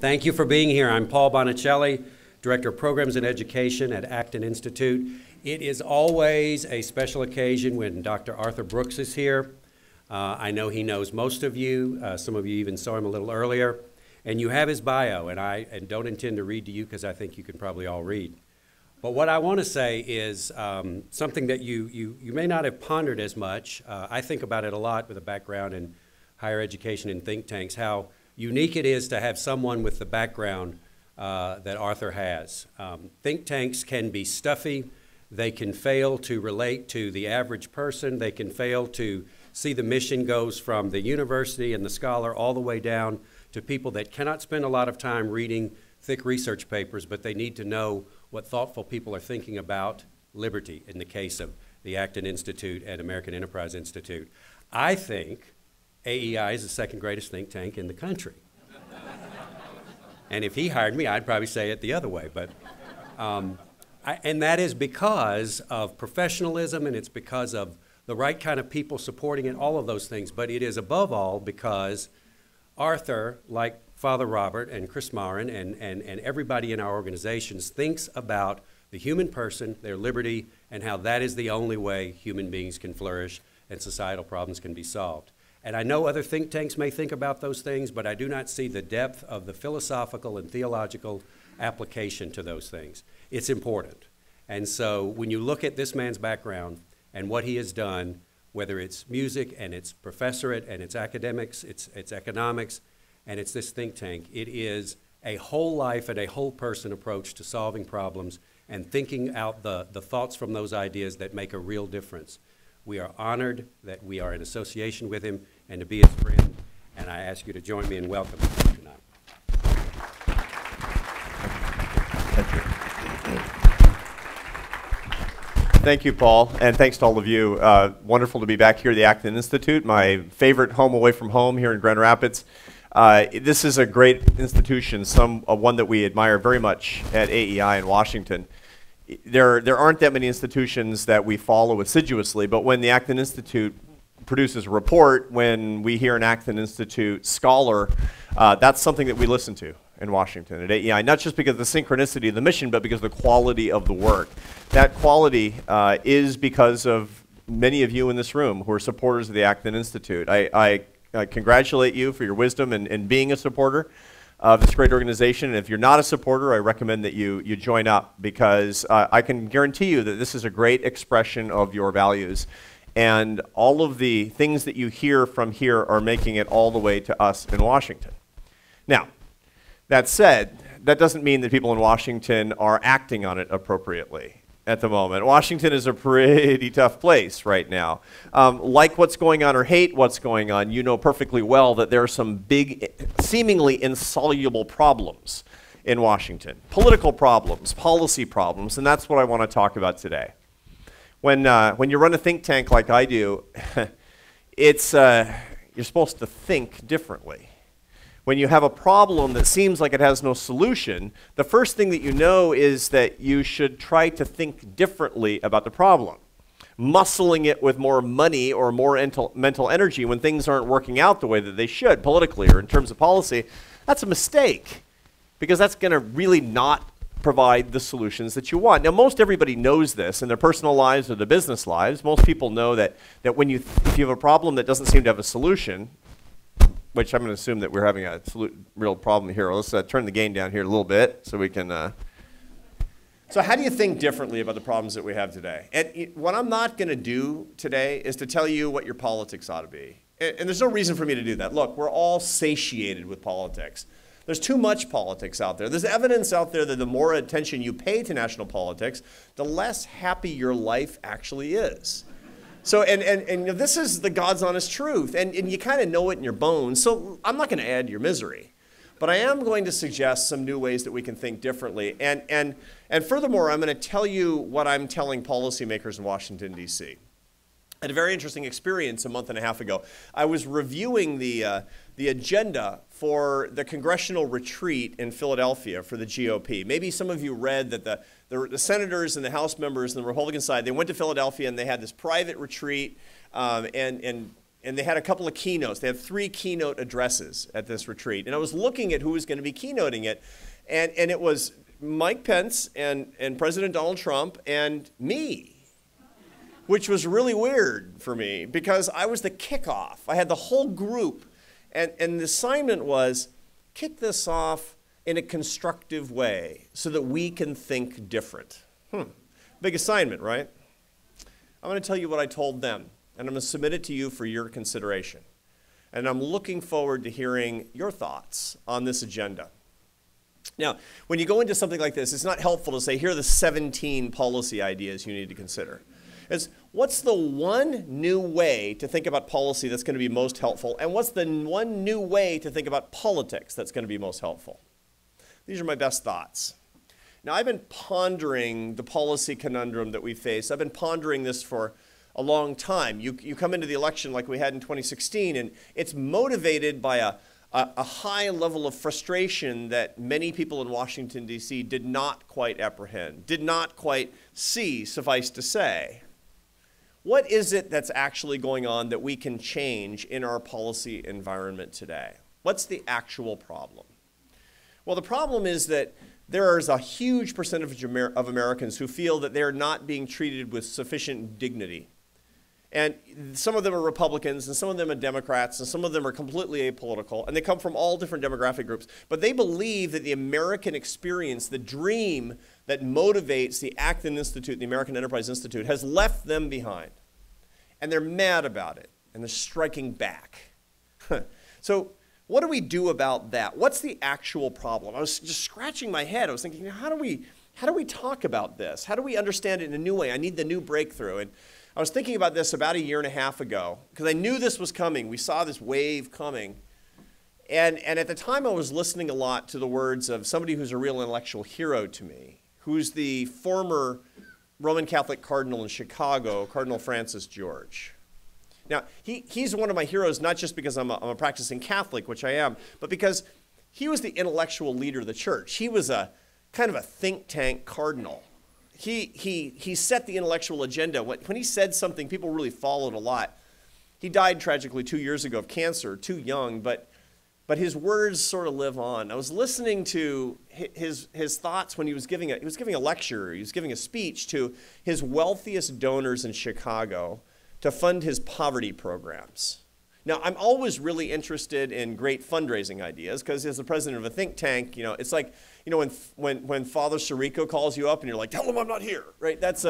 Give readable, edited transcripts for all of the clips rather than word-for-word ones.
Thank you for being here. I'm Paul Bonicelli, Director of Programs and Education at Acton Institute. It is always a special occasion when Dr. Arthur Brooks is here. I know he knows most of you. Some of you even saw him a little earlier. And you have his bio, and I don't intend to read to you because I think you can probably all read. But what I want to say is something that you may not have pondered as much. I think about it a lot with a background in higher education and think tanks, how unique it is to have someone with the background that Arthur has. Think tanks can be stuffy. They can fail to relate to the average person. They can fail to see the mission goes from the university and the scholar all the way down to people that cannot spend a lot of time reading thick research papers, but they need to know what thoughtful people are thinking about liberty in the case of the Acton Institute and American Enterprise Institute. I think AEI is the second greatest think tank in the country. And if he hired me, I'd probably say it the other way. But, and that is because of professionalism, and it's because of the right kind of people supporting it, all of those things. But it is above all because Arthur, like Father Robert and Chris Marin and everybody in our organizations, thinks about the human person, their liberty, and how that is the only way human beings can flourish and societal problems can be solved. And I know other think tanks may think about those things, but I do not see the depth of the philosophical and theological application to those things. It's important. And so when you look at this man's background and what he has done, whether it's music and it's professorate and it's academics, it's economics, and it's this think tank, it is a whole life and a whole person approach to solving problems and thinking out the thoughts from those ideas that make a real difference. We are honored that we are in association with him and to be his friend, and I ask you to join me in welcoming him tonight. Thank you. Thank you, Paul, and thanks to all of you. Wonderful to be back here at the Acton Institute, my favorite home away from home here in Grand Rapids. This is a great institution, one that we admire very much at AEI in Washington. There aren't that many institutions that we follow assiduously, but when the Acton Institute produces a report, when we hear an Acton Institute scholar, that's something that we listen to in Washington at AEI, not just because of the synchronicity of the mission, but because of the quality of the work. That quality is because of many of you in this room who are supporters of the Acton Institute. I congratulate you for your wisdom in being a supporter of this great organization. And if you're not a supporter, I recommend that you join up, because I can guarantee you that this is a great expression of your values. And all of the things that you hear from here are making it all the way to us in Washington. Now, that said, that doesn't mean that people in Washington are acting on it appropriately at the moment. Washington is a pretty tough place right now. Like what's going on or hate what's going on, you know perfectly well that there are some big, seemingly insoluble problems in Washington. Political problems, policy problems, and that's what I want to talk about today. When you run a think tank like I do, you're supposed to think differently. When you have a problem that seems like it has no solution, the first thing that you know is that you should try to think differently about the problem. Muscling it with more money or more mental energy when things aren't working out the way that they should, politically or in terms of policy, that's a mistake, because that's going to really not provide the solutions that you want. Now, most everybody knows this in their personal lives or their business lives. Most people know that if you have a problem that doesn't seem to have a solution, which I'm going to assume that we're having a real problem here. Let's turn the gain down here a little bit so we can... So how do you think differently about the problems that we have today? And what I'm not going to do today is to tell you what your politics ought to be. And there's no reason for me to do that. Look, we're all satiated with politics. There's too much politics out there. There's evidence out there that the more attention you pay to national politics, the less happy your life actually is. So, and you know, this is the God's honest truth, and you kind of know it in your bones, so I'm not going to add to your misery. But I am going to suggest some new ways that we can think differently. And furthermore, I'm going to tell you what I'm telling policymakers in Washington, D.C. I had a very interesting experience a month and a half ago. I was reviewing the agenda for the congressional retreat in Philadelphia for the GOP. Maybe some of you read that the senators and the House members on the Republican side, they went to Philadelphia and they had this private retreat, and and they had a couple of keynotes. They had 3 keynote addresses at this retreat. And I was looking at who was going to be keynoting it, and it was Mike Pence and President Donald Trump and me, which was really weird for me because I was the kickoff. I had the whole group, and the assignment was kick this off in a constructive way so that we can think different. Big assignment, right? I'm going to tell you what I told them, and I'm going to submit it to you for your consideration. And I'm looking forward to hearing your thoughts on this agenda. Now, when you go into something like this, it's not helpful to say, here are the 17 policy ideas you need to consider. It's what's the one new way to think about policy that's going to be most helpful, and what's the one new way to think about politics that's going to be most helpful? These are my best thoughts. Now, I've been pondering the policy conundrum that we face. I've been pondering this for a long time. You come into the election like we had in 2016, and it's motivated by a high level of frustration that many people in Washington, D.C. did not quite apprehend, did not quite see, suffice to say. What is it that's actually going on that we can change in our policy environment today? What's the actual problem? Well, the problem is that there is a huge percentage of Americans who feel that they're not being treated with sufficient dignity. And some of them are Republicans, and some of them are Democrats, and some of them are completely apolitical, and they come from all different demographic groups. But they believe that the American experience, the dream that motivates the Acton Institute, the American Enterprise Institute, has left them behind. And they're mad about it, and they're striking back. So what do we do about that? What's the actual problem? I was just scratching my head. I was thinking, how do we talk about this? How do we understand it in a new way? I need the new breakthrough. And I was thinking about this about 1.5 years ago because I knew this was coming. We saw this wave coming. And at the time, I was listening a lot to the words of somebody who's a real intellectual hero to me, who's the former Roman Catholic cardinal in Chicago, Cardinal Francis George. Now, he's one of my heroes, not just because I'm a practicing Catholic, which I am, but because he was the intellectual leader of the church. He was a kind of a think tank cardinal. He set the intellectual agenda. When he said something, people really followed a lot. He died tragically 2 years ago of cancer, too young, but his words sort of live on. I was listening to his thoughts when he was giving a lecture, he was giving a speech to his wealthiest donors in Chicago to fund his poverty programs. Now, I'm always really interested in great fundraising ideas because as the president of a think tank, it's like, when Father Sirico calls you up and you're like, tell him I'm not here, right? That's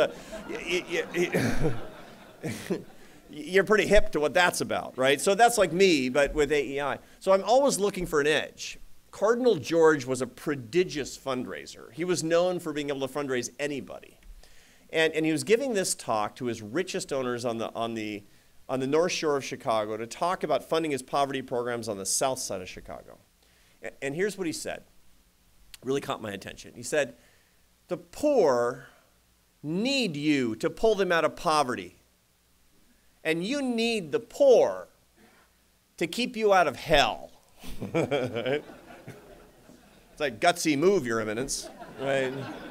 you're pretty hip to what that's about, right? So that's like me, but with AEI. So I'm always looking for an edge. Cardinal George was a prodigious fundraiser. He was known for being able to fundraise anybody. And he was giving this talk to his richest donors on the North Shore of Chicago to talk about funding his poverty programs on the south side of Chicago. And here's what he said. Really caught my attention. He said, the poor need you to pull them out of poverty. And you need the poor to keep you out of hell. It's like gutsy move, Your Eminence, right?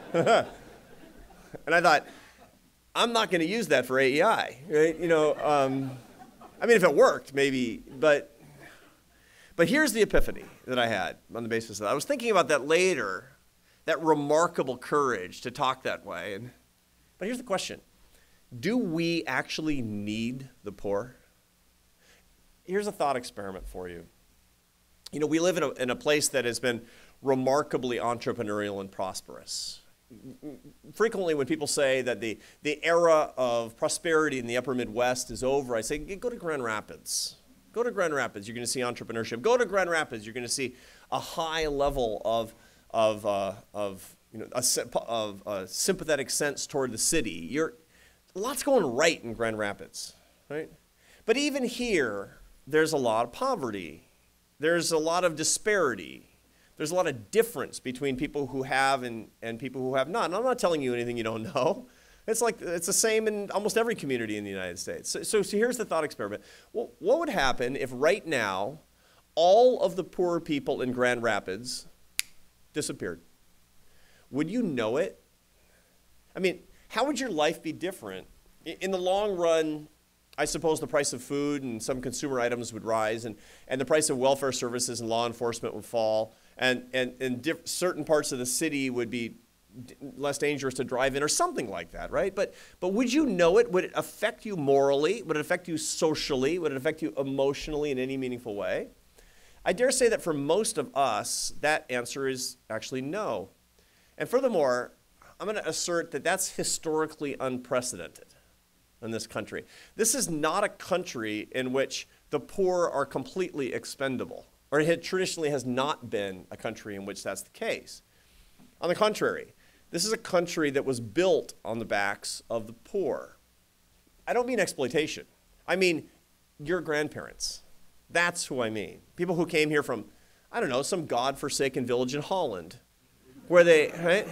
And I thought, I'm not going to use that for AEI, right? I mean, if it worked, maybe, but here's the epiphany that I had on the basis of that. I was thinking about that later, that remarkable courage to talk that way. But here's the question. Do we actually need the poor? Here's a thought experiment for you. We live in a place that has been remarkably entrepreneurial and prosperous. Frequently when people say that the era of prosperity in the upper Midwest is over, I say, go to Grand Rapids. Go to Grand Rapids, you're going to see entrepreneurship. Go to Grand Rapids, you're going to see a high level of a sympathetic sense toward the city. Lots going right in Grand Rapids, right? But even here, there's a lot of poverty. There's a lot of disparity. There's a lot of difference between people who have and people who have not. And I'm not telling you anything you don't know. It's the same in almost every community in the United States. So here's the thought experiment. Well, what would happen if right now all of the poor people in Grand Rapids disappeared? Would you know it? I mean, how would your life be different? In the long run, I suppose the price of food and some consumer items would rise, and the price of welfare services and law enforcement would fall, and certain parts of the city would be less dangerous to drive in or something like that, right? But would you know it? Would it affect you morally? Would it affect you socially? Would it affect you emotionally in any meaningful way? I dare say that for most of us, that answer is actually no. And furthermore, I'm going to assert that that's historically unprecedented in this country. This is not a country in which the poor are completely expendable, or it traditionally has not been a country in which that's the case. On the contrary, this is a country that was built on the backs of the poor. I don't mean exploitation. I mean your grandparents. That's who I mean. People who came here from, I don't know, some God-forsaken village in Holland, where they, right?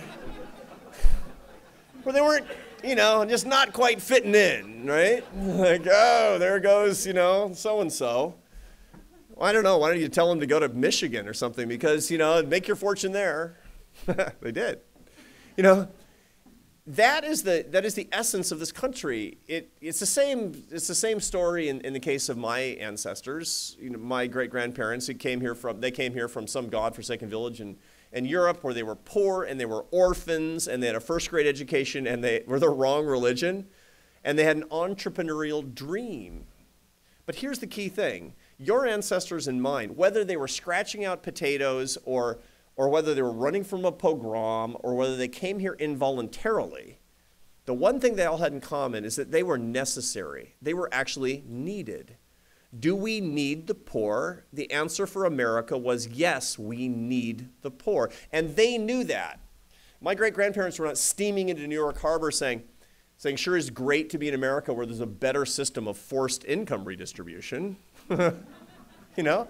Where they weren't, you know, just not quite fitting in, right? Like, oh, there goes, you know, so-and-so. Well, I don't know, why don't you tell them to go to Michigan or something, because, you know, make your fortune there. They did. You know, that is the essence of this country. It's the same story in the case of my ancestors. You know, my great-grandparents they came here from some God-forsaken village in Europe where they were poor and they were orphans and they had a first-grade education and they were the wrong religion and they had an entrepreneurial dream. But here's the key thing. Your ancestors and mine, whether they were scratching out potatoes or whether they were running from a pogrom, or whether they came here involuntarily, the one thing they all had in common is that they were necessary. They were actually needed. Do we need the poor? The answer for America was yes, we need the poor. And they knew that. My great-grandparents were not steaming into New York Harbor saying, sure, it's great to be in America where there's a better system of forced income redistribution. You know?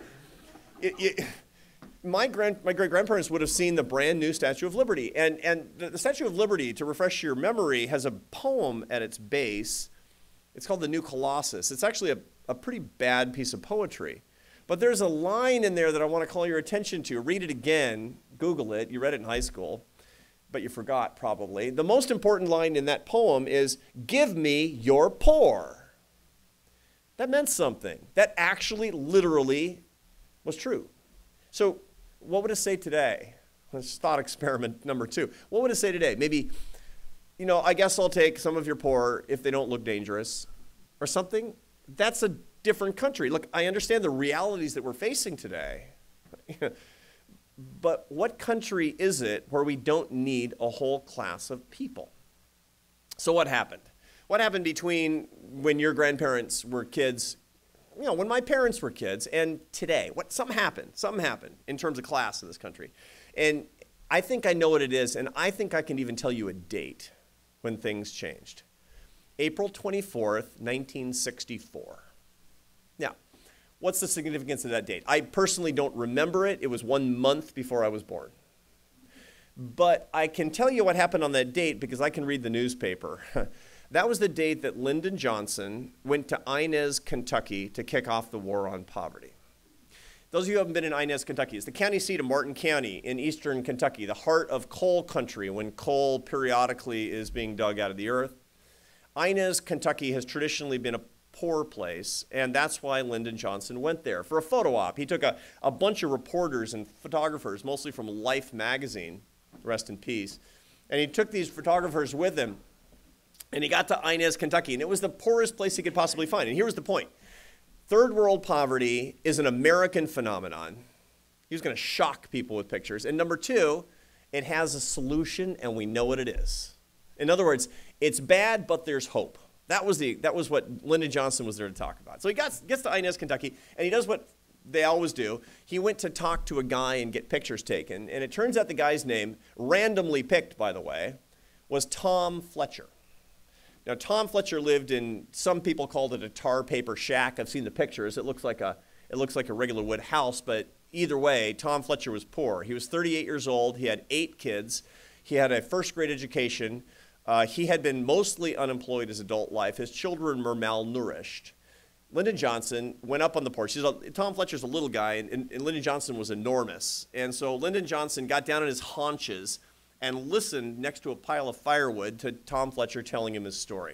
My great-grandparents would have seen the brand new Statue of Liberty. And the Statue of Liberty, to refresh your memory, has a poem at its base. It's called The New Colossus. It's actually a pretty bad piece of poetry. But there's a line in there that I want to call your attention to. Read it again. Google it. You read it in high school, but you forgot probably. The most important line in that poem is, "Give me your poor." That meant something. That actually, literally was true. So what would it say today? That's thought experiment number 2. What would it say today? Maybe, you know, I guess I'll take some of your poor if they don't look dangerous or something. That's a different country. Look, I understand the realities that we're facing today. But what country is it where we don't need a whole class of people? So what happened? What happened between when your grandparents were kids, you know, when my parents were kids, and today? Something happened in terms of class in this country. And I think I know what it is, and I think I can even tell you a date when things changed. April 24th, 1964. Now, what's the significance of that date? I personally don't remember it. It was 1 month before I was born. But I can tell you what happened on that date because I can read the newspaper. That was the date that Lyndon Johnson went to Inez, Kentucky to kick off the war on poverty. Those of you who haven't been in Inez, Kentucky, it's the county seat of Martin County in eastern Kentucky, the heart of coal country when coal periodically is being dug out of the earth. Inez, Kentucky has traditionally been a poor place, and that's why Lyndon Johnson went there for a photo op. He took a bunch of reporters and photographers, mostly from Life magazine, rest in peace, and he took these photographers with him. And he got to Inez, Kentucky, and it was the poorest place he could possibly find. And here was the point. Third world poverty is an American phenomenon. He was going to shock people with pictures. And number 2, it has a solution, and we know what it is. In other words, it's bad, but there's hope. That was what Lyndon Johnson was there to talk about. So he gets to Inez, Kentucky, and he does what they always do. He went to talk to a guy and get pictures taken. And it turns out the guy's name, randomly picked, by the way, was Tom Fletcher. Now, Tom Fletcher lived in, some people called it a tar paper shack. I've seen the pictures. It looks like a regular wood house, but either way, Tom Fletcher was poor. He was 38 years old. He had 8 kids. He had a first-grade education. He had been mostly unemployed his adult life. His children were malnourished. Lyndon Johnson went up on the porch. Tom Fletcher's a little guy, and Lyndon Johnson was enormous. And so Lyndon Johnson got down on his haunches and listened next to a pile of firewood to Tom Fletcher telling him his story.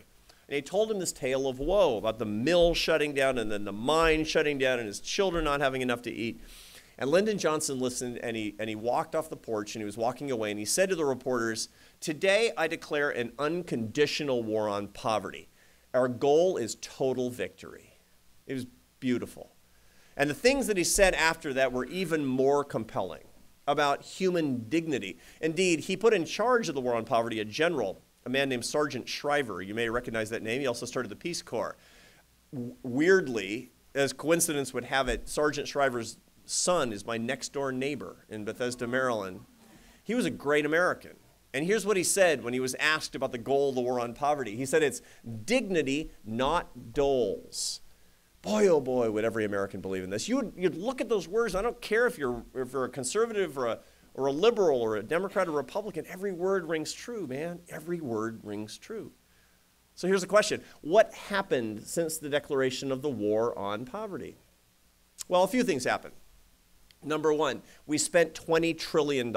And he told him this tale of woe about the mill shutting down and then the mine shutting down and his children not having enough to eat. And Lyndon Johnson listened, and he walked off the porch, and he was walking away, and he said to the reporters, "Today I declare an unconditional war on poverty. Our goal is total victory." It was beautiful. And the things that he said after that were even more compelling about human dignity. Indeed, he put in charge of the war on poverty a general, a man named Sergeant Shriver. You may recognize that name. He also started the Peace Corps. Weirdly, as coincidence would have it, Sergeant Shriver's son is my next door neighbor in Bethesda, Maryland. He was a great American. And here's what he said when he was asked about the goal of the war on poverty. He said, "It's dignity, not doles." Boy, oh boy, would every American believe in this. You'd look at those words. I don't care if you're a conservative or a liberal or a Democrat or a Republican. Every word rings true, man. Every word rings true. So here's the question. What happened since the declaration of the war on poverty? Well, a few things happened. Number one, we spent $20 trillion.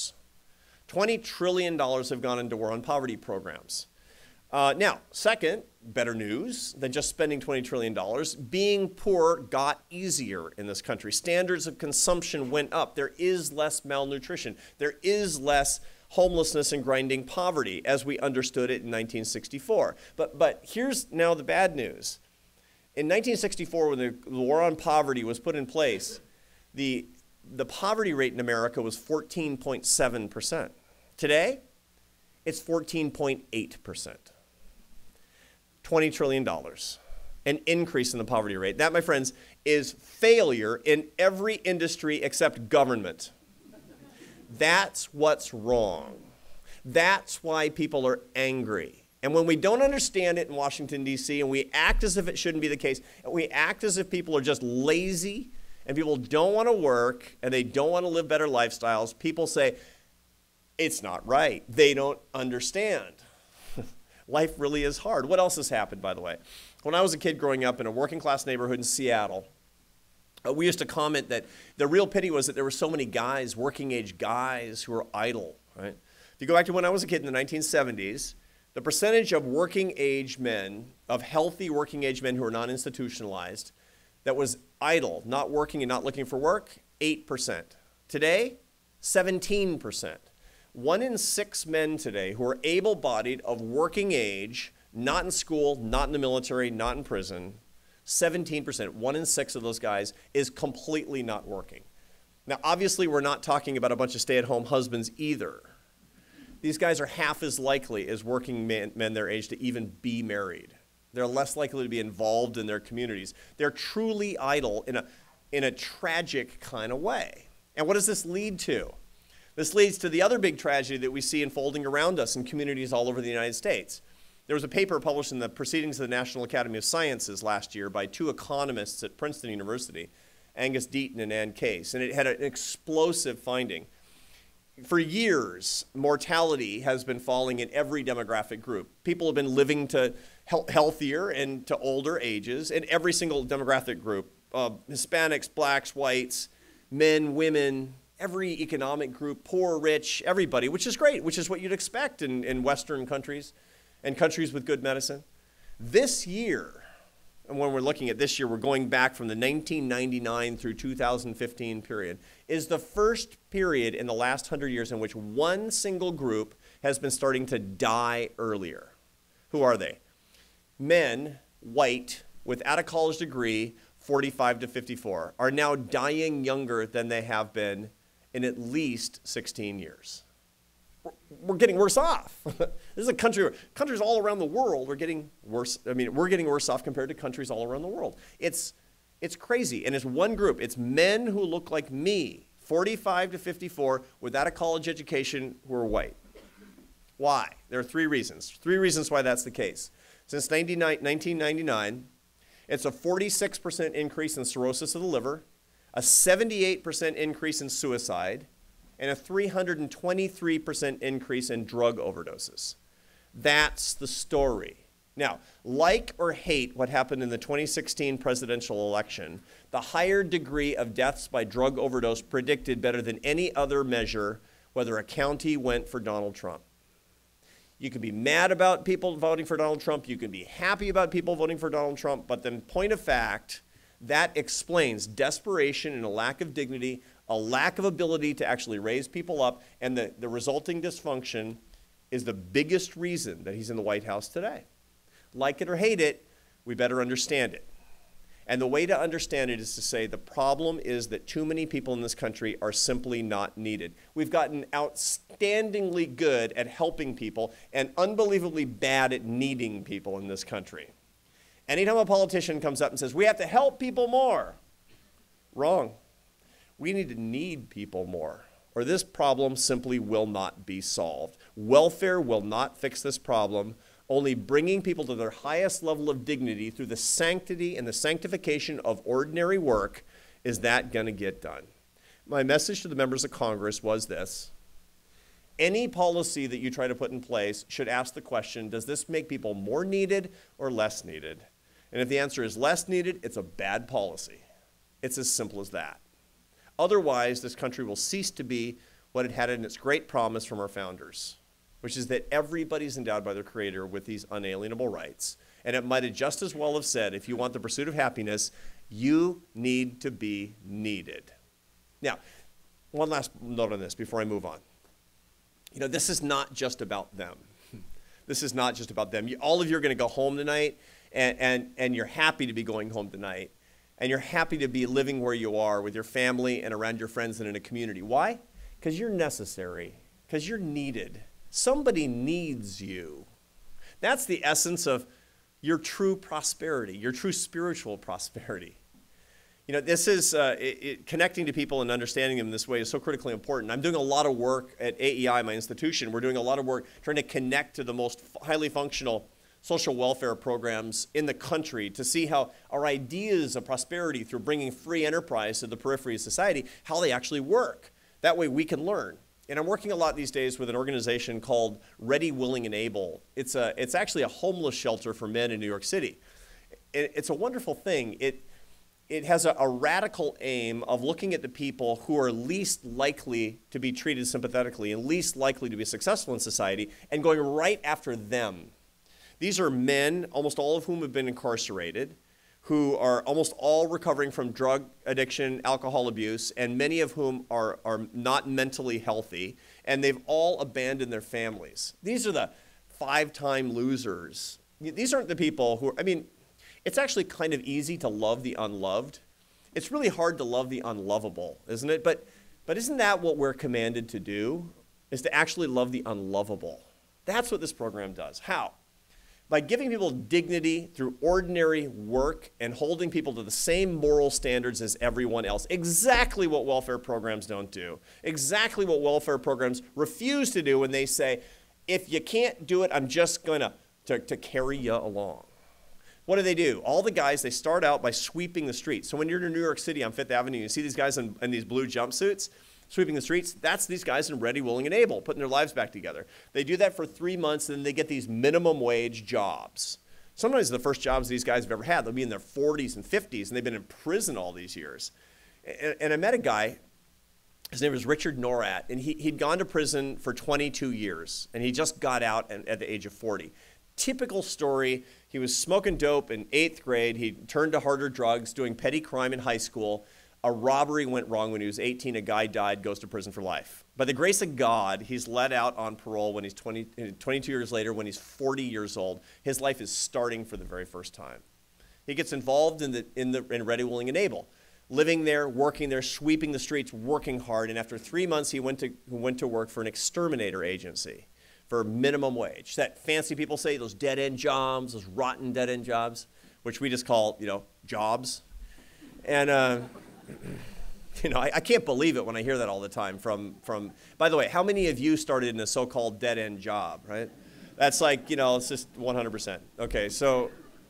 $20 trillion have gone into war on poverty programs. Now, second, better news than just spending $20 trillion. Being poor got easier in this country. Standards of consumption went up. There is less malnutrition. There is less homelessness and grinding poverty as we understood it in 1964. But here's now the bad news. In 1964, when the war on poverty was put in place, the poverty rate in America was 14.7%. Today, it's 14.8%. $20 trillion, an increase in the poverty rate. That, my friends, is failure in every industry except government. That's what's wrong. That's why people are angry. And when we don't understand it in Washington, D.C., and we act as if it shouldn't be the case, and we act as if people are just lazy, and people don't want to work, and they don't want to live better lifestyles, people say, it's not right. They don't understand. Life really is hard. What else has happened, by the way? When I was a kid growing up in a working class neighborhood in Seattle, we used to comment that the real pity was that there were so many guys, working age guys, who were idle, right? If you go back to when I was a kid in the 1970s, the percentage of working age men, of healthy working age men who are non-institutionalized, that was idle, not working and not looking for work, 8%. Today, 17%. 1 in 6 men today who are able-bodied of working age, not in school, not in the military, not in prison, 17%, 1 in 6 of those guys is completely not working. Now, obviously, we're not talking about a bunch of stay-at-home husbands either. These guys are half as likely as working men their age to even be married. They're less likely to be involved in their communities. They're truly idle in a tragic kind of way. And what does this lead to? This leads to the other big tragedy that we see unfolding around us in communities all over the United States. There was a paper published in the Proceedings of the National Academy of Sciences last year by 2 economists at Princeton University, Angus Deaton and Ann Case, and it had an explosive finding. For years, mortality has been falling in every demographic group. People have been living to healthier and to older ages in every single demographic group, Hispanics, blacks, whites, men, women, every economic group, poor, rich, everybody, which is great, which is what you'd expect in Western countries and countries with good medicine. This year, and when we're looking at this year, we're going back from the 1999 through 2015 period, is the first period in the last 100 years in which one single group has been starting to die earlier. Who are they? Men, white, without a college degree, 45 to 54, are now dying younger than they have been in at least 16 years. We're getting worse off. This is a country where countries all around the world are getting worse. I mean, we're getting worse off compared to countries all around the world. It's crazy. And it's one group. It's men who look like me, 45 to 54, without a college education, who are white. Why? There are 3 reasons. 3 reasons why that's the case. Since 1999, it's a 46% increase in cirrhosis of the liver, a 78% increase in suicide, and a 323% increase in drug overdoses. That's the story. Now, like or hate what happened in the 2016 presidential election, the higher degree of deaths by drug overdose predicted better than any other measure whether a county went for Donald Trump. You can be mad about people voting for Donald Trump. You can be happy about people voting for Donald Trump. But then, point of fact, that explains desperation and a lack of dignity, a lack of ability to actually raise people up, and the resulting dysfunction is the biggest reason that he's in the White House today. Like it or hate it, we better understand it. And the way to understand it is to say the problem is that too many people in this country are simply not needed. We've gotten outstandingly good at helping people and unbelievably bad at needing people in this country. Anytime a politician comes up and says, we have to help people more, wrong. We need to need people more, or this problem simply will not be solved. Welfare will not fix this problem. Only bringing people to their highest level of dignity through the sanctity and the sanctification of ordinary work is that going to get done. My message to the members of Congress was this: any policy that you try to put in place should ask the question, does this make people more needed or less needed? And if the answer is less needed, it's a bad policy. It's as simple as that. Otherwise, this country will cease to be what it had in its great promise from our founders, which is that everybody's endowed by their Creator with these unalienable rights. And it might have just as well have said, if you want the pursuit of happiness, you need to be needed. Now, one last note on this before I move on. You know, this is not just about them. This is not just about them. All of you are going to go home tonight, and you're happy to be going home tonight. And you're happy to be living where you are with your family and around your friends and in a community. Why? Because you're necessary. Because you're needed. Somebody needs you. That's the essence of your true prosperity, your true spiritual prosperity. You know, this is connecting to people and understanding them this way is so critically important. I'm doing a lot of work at AEI, my institution. We're doing a lot of work trying to connect to the most highly functional social welfare programs in the country to see how our ideas of prosperity through bringing free enterprise to the periphery of society, how they actually work. That way we can learn. And I'm working a lot these days with an organization called Ready, Willing, and Able. It's actually a homeless shelter for men in New York City. It's a wonderful thing. It has a radical aim of looking at the people who are least likely to be treated sympathetically and least likely to be successful in society and going right after them. These are men, almost all of whom have been incarcerated, who are almost all recovering from drug addiction, alcohol abuse, and many of whom are not mentally healthy, and they've all abandoned their families. These are the 5-time losers. These aren't the people who, I mean, it's actually kind of easy to love the unloved. It's really hard to love the unlovable, isn't it? But isn't that what we're commanded to do, is to actually love the unlovable? That's what this program does. How? By giving people dignity through ordinary work and holding people to the same moral standards as everyone else. Exactly what welfare programs don't do. Exactly what welfare programs refuse to do when they say, if you can't do it, I'm just going to carry you along. What do? All the guys, they start out by sweeping the streets. So when you're in New York City on Fifth Avenue, you see these guys in these blue jumpsuits sweeping the streets. That's these guys in Ready, Willing, and Able, putting their lives back together. They do that for 3 months, and then they get these minimum wage jobs. Sometimes the first jobs these guys have ever had. They'll be in their 40s and 50s, and they've been in prison all these years. And I met a guy, his name was Richard Norat, and he'd gone to prison for 22 years, and he just got out at the age of 40. Typical story. He was smoking dope in 8th grade. He turned to harder drugs, doing petty crime in high school. A robbery went wrong when he was 18. A guy died, goes to prison for life. By the grace of God, he's let out on parole when he's 22 years later, when he's 40 years old. His life is starting for the very first time. He gets involved in Ready, Willing, and Able, living there, working there, sweeping the streets, working hard. And after 3 months, he went to work for an exterminator agency for minimum wage. That fancy people say, those dead-end jobs, those rotten dead-end jobs, which we just call, jobs. And I can't believe it when I hear that all the time from, by the way, how many of you started in a so-called dead-end job, right? That's like, it's just 100%. Okay, so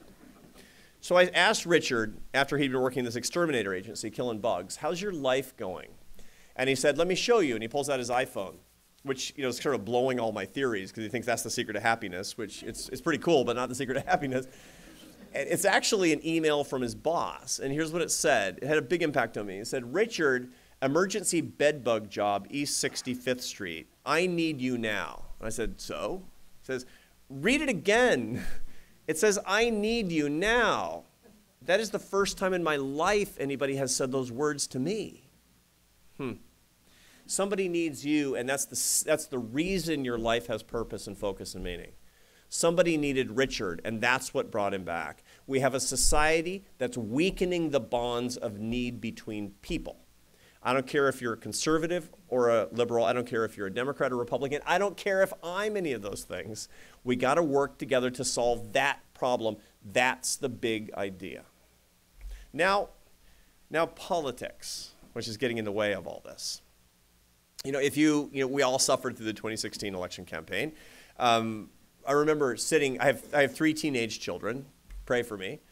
I asked Richard, after he'd been working in this exterminator agency, killing bugs, how's your life going? And he said, let me show you. And he pulls out his iPhone, which, is sort of blowing all my theories because he thinks that's the secret of happiness, which it's pretty cool, but not the secret of happiness. It's actually an email from his boss, and here's what it said. It had a big impact on me. It said, Richard, emergency bedbug job, East 65th Street. I need you now. And I said, so? It says, read it again. It says, I need you now. That is the first time in my life anybody has said those words to me. Somebody needs you, and that's the reason your life has purpose and focus and meaning. Somebody needed Richard, and that's what brought him back. We have a society that's weakening the bonds of need between people. I don't care if you're a conservative or a liberal. I don't care if you're a Democrat or Republican. I don't care if I'm any of those things. We got to work together to solve that problem. That's the big idea. Now politics, which is getting in the way of all this. We all suffered through the 2016 election campaign. I remember sitting, I have 3 teenage children, pray for me,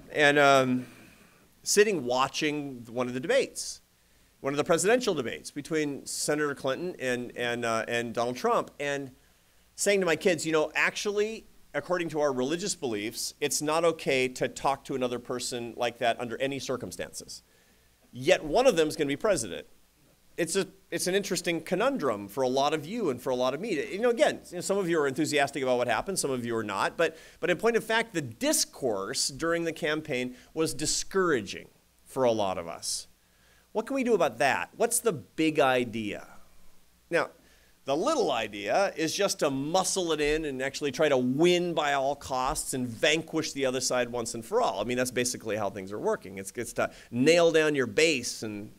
and sitting watching one of the debates, one of the presidential debates between Senator Clinton and Donald Trump, and saying to my kids, actually, according to our religious beliefs, it's not okay to talk to another person like that under any circumstances. Yet one of them is going to be president. It's an interesting conundrum for a lot of you and for a lot of me. Again, some of you are enthusiastic about what happened, some of you are not. But in point of fact, the discourse during the campaign was discouraging for a lot of us. What can we do about that? What's the big idea? Now, the little idea is just to muscle it in and actually try to win by all costs and vanquish the other side once and for all. I mean, that's basically how things are working. It's to nail down your base and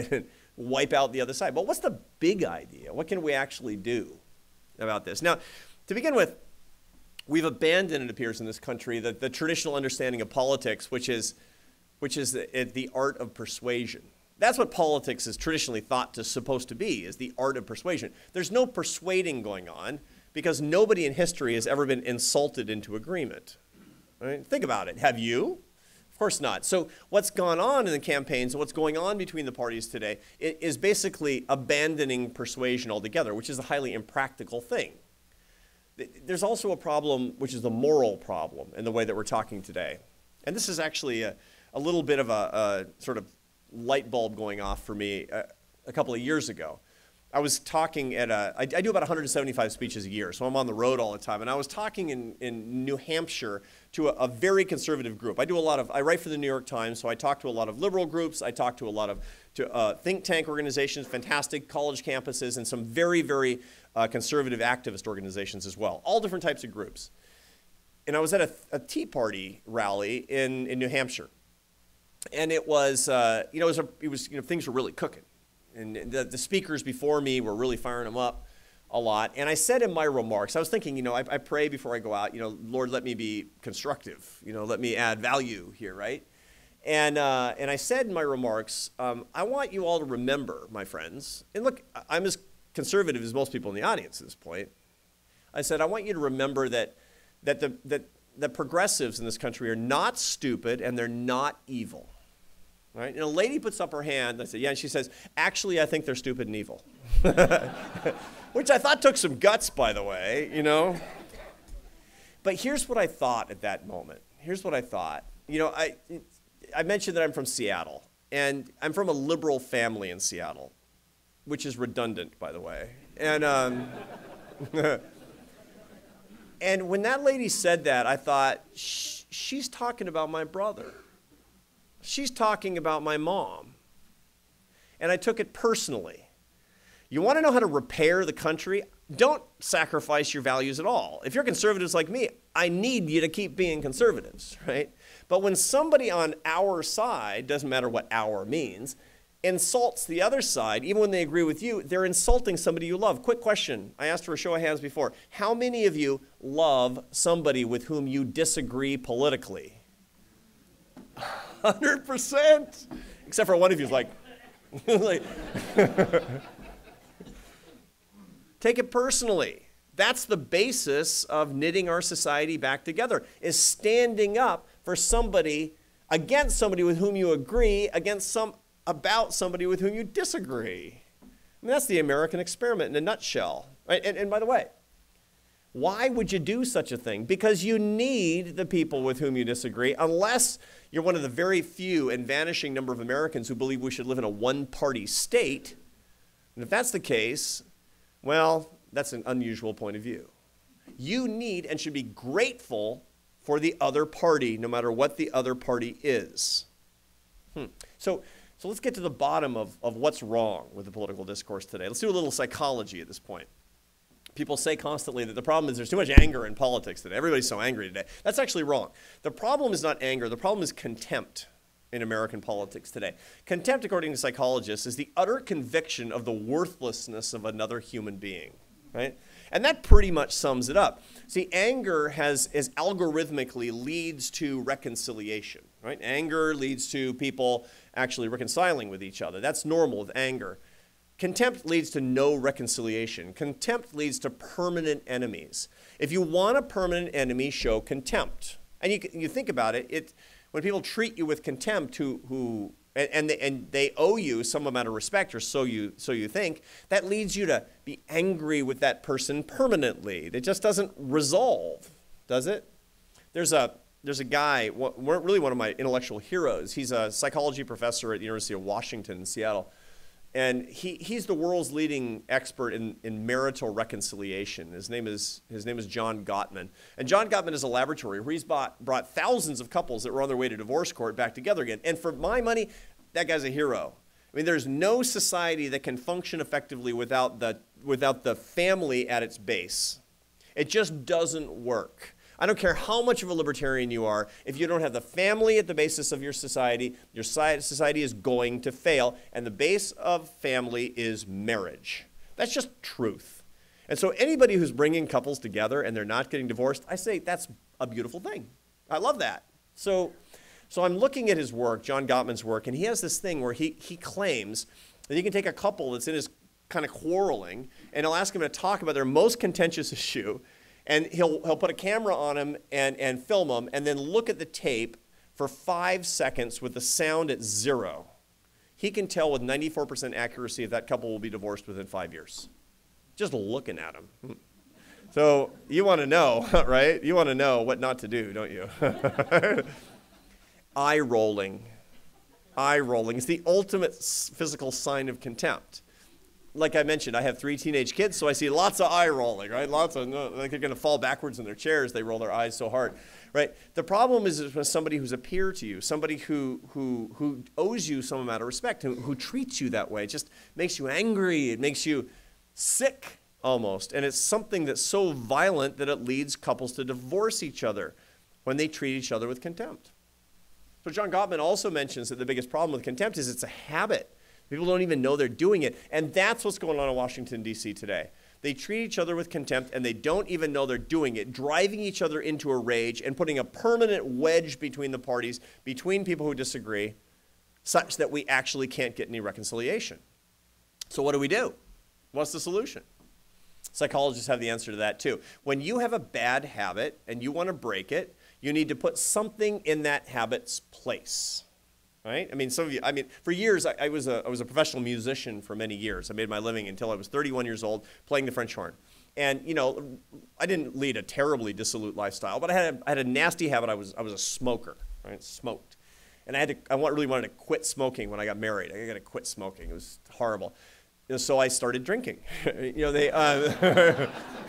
wipe out the other side. But what's the big idea? What can we actually do about this? Now, to begin with, we've abandoned, it appears, in this country the traditional understanding of politics, which is the art of persuasion. That's what politics is traditionally thought to supposed to be, is the art of persuasion. There's no persuading going on because nobody in history has ever been insulted into agreement. Right? Think about it. Have you? Of course not. So what's gone on in the campaigns and what's going on between the parties today is basically abandoning persuasion altogether, which is a highly impractical thing. There's also a problem, which is the moral problem in the way that we're talking today. And this is actually a little bit of a sort of light bulb going off for me a couple of years ago. I was talking at I do about 175 speeches a year, so I'm on the road all the time. And I was talking in New Hampshire to a very conservative group. I write for the New York Times, so I talk to a lot of liberal groups. I talk to a lot of think tank organizations, fantastic college campuses, and some very, very conservative activist organizations as well. All different types of groups. And I was at a Tea Party rally in New Hampshire. And it was, things were really cooking. And the speakers before me were really firing them up a lot. And I said in my remarks, I was thinking, I pray before I go out, Lord, let me be constructive. Let me add value here, right? And I said in my remarks, I want you all to remember, my friends, and look, I'm as conservative as most people in the audience at this point. I said, I want you to remember that the progressives in this country are not stupid and they're not evil. Right? And a lady puts up her hand, I said, yeah, and she says, actually, I think they're stupid and evil. Which I thought took some guts, by the way, But here's what I thought at that moment. Here's what I thought. I mentioned that I'm from Seattle, and I'm from a liberal family in Seattle, which is redundant, by the way. And and when that lady said that, I thought, she's talking about my brother. She's talking about my mom. And I took it personally. You want to know how to repair the country? Don't sacrifice your values at all. If you're conservatives like me, I need you to keep being conservatives, right? But when somebody on our side, doesn't matter what our means, insults the other side, even when they agree with you, they're insulting somebody you love. Quick question. I asked for a show of hands before. How many of you love somebody with whom you disagree politically? 100%. Except for one of you is like take it personally. That's the basis of knitting our society back together, is standing up for somebody against somebody with whom you agree, about somebody with whom you disagree. I mean, that's the American experiment in a nutshell. Right? And by the way, why would you do such a thing? Because you need the people with whom you disagree, unless you're one of the very few and vanishing number of Americans who believe we should live in a one-party state. And if that's the case, well, that's an unusual point of view. You need and should be grateful for the other party, no matter what the other party is. So let's get to the bottom of what's wrong with the political discourse today. Let's do a little psychology at this point. People say constantly that the problem is there's too much anger in politics today. Everybody's so angry today. That's actually wrong. The problem is not anger. The problem is contempt in American politics today. Contempt, according to psychologists, is the utter conviction of the worthlessness of another human being, right? And that pretty much sums it up. See, anger is algorithmically leads to reconciliation, right? Anger leads to people actually reconciling with each other. That's normal with anger. Contempt leads to no reconciliation. Contempt leads to permanent enemies. If you want a permanent enemy, show contempt. And you think about it, when people treat you with contempt, and they owe you some amount of respect, or so you think, that leads you to be angry with that person permanently. It just doesn't resolve, does it? There's a guy, really one of my intellectual heroes. He's a psychology professor at the University of Washington in Seattle. And he's the world's leading expert in marital reconciliation. His name is John Gottman. And John Gottman is a laboratory where he's brought thousands of couples that were on their way to divorce court back together again. And for my money, that guy's a hero. I mean, there's no society that can function effectively without the family at its base. It just doesn't work. I don't care how much of a libertarian you are, if you don't have the family at the basis of your society is going to fail, and the base of family is marriage. That's just truth. And so anybody who's bringing couples together and they're not getting divorced, I say that's a beautiful thing. I love that. So I'm looking at his work, John Gottman's work, and he has this thing where he claims that he can take a couple that's in his kind of quarreling, and he'll ask them to talk about their most contentious issue, and he'll put a camera on him and film them, and then look at the tape for 5 seconds with the sound at 0. He can tell with 94% accuracy if that couple will be divorced within 5 years. Just looking at them. So you want to know, right? You want to know what not to do, don't you? Eye rolling. Eye rolling is the ultimate physical sign of contempt. Like I mentioned, I have 3 teenage kids, so I see lots of eye rolling, right? Lots of, like they're going to fall backwards in their chairs. They roll their eyes so hard, right? The problem is when somebody who's a peer to you, somebody who owes you some amount of respect, who treats you that way, it just makes you angry. It makes you sick almost. And it's something that's so violent that it leads couples to divorce each other when they treat each other with contempt. So John Gottman also mentions that the biggest problem with contempt is it's a habit. People don't even know they're doing it. And that's what's going on in Washington, D.C. today. They treat each other with contempt, and they don't even know they're doing it, driving each other into a rage and putting a permanent wedge between the parties, between people who disagree, such that we actually can't get any reconciliation. So what do? What's the solution? Psychologists have the answer to that, too. When you have a bad habit and you want to break it, you need to put something in that habit's place. Right? I mean, some of you, for years, I was a professional musician for many years. I made my living until I was 31 years old playing the French horn. And, you know, I didn't lead a terribly dissolute lifestyle, but I had a nasty habit. I was a smoker, right? Smoked. And I really wanted to quit smoking when I got married. I got to quit smoking. It was horrible. And so I started drinking. You know,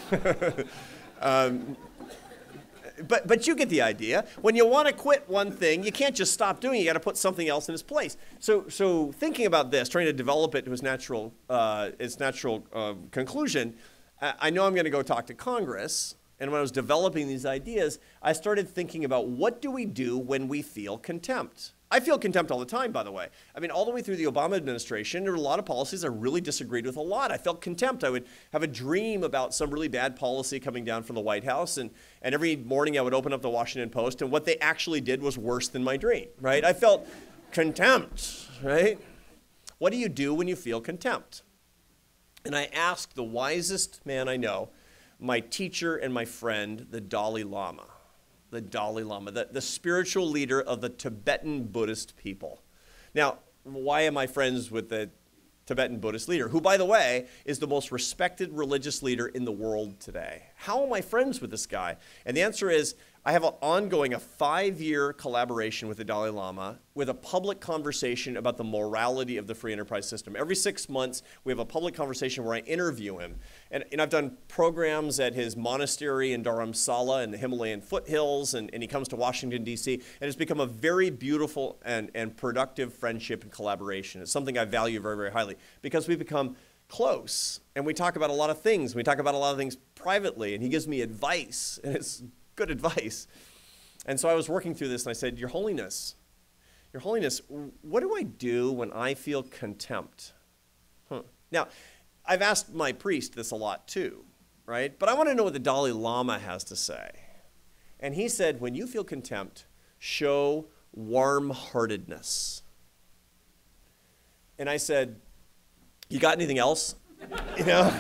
But you get the idea. When you want to quit one thing, you can't just stop doing it. You got to put something else in its place. So thinking about this, trying to develop it to its natural conclusion, I know I'm going to go talk to Congress. And when I was developing these ideas, I started thinking about what do we do when we feel contempt? I feel contempt all the time, by the way. I mean, all the way through the Obama administration, there were a lot of policies I really disagreed with a lot. I felt contempt. I would have a dream about some really bad policy coming down from the White House, and every morning I would open up the Washington Post, and what they actually did was worse than my dream, right? I felt contempt, right? What do you do when you feel contempt? And I asked the wisest man I know, my teacher and my friend, the Dalai Lama. The Dalai Lama, the spiritual leader of the Tibetan Buddhist people. Now, why am I friends with the Tibetan Buddhist leader, who, by the way, is the most respected religious leader in the world today? How am I friends with this guy? And the answer is, I have an ongoing, a 5-year collaboration with the Dalai Lama with a public conversation about the morality of the free enterprise system. Every 6 months, we have a public conversation where I interview him. And I've done programs at his monastery in Dharamsala in the Himalayan foothills, and he comes to Washington, D.C., and it's become a very beautiful and productive friendship and collaboration. It's something I value very, very highly because we've become close, and we talk about a lot of things. We talk about a lot of things privately, and he gives me advice, and it's good advice. And so I was working through this, and I said, Your Holiness, what do I do when I feel contempt? Now, I've asked my priest this a lot too, right? But I want to know what the Dalai Lama has to say. And he said, when you feel contempt, show warm-heartedness. And I said, you got anything else? You know?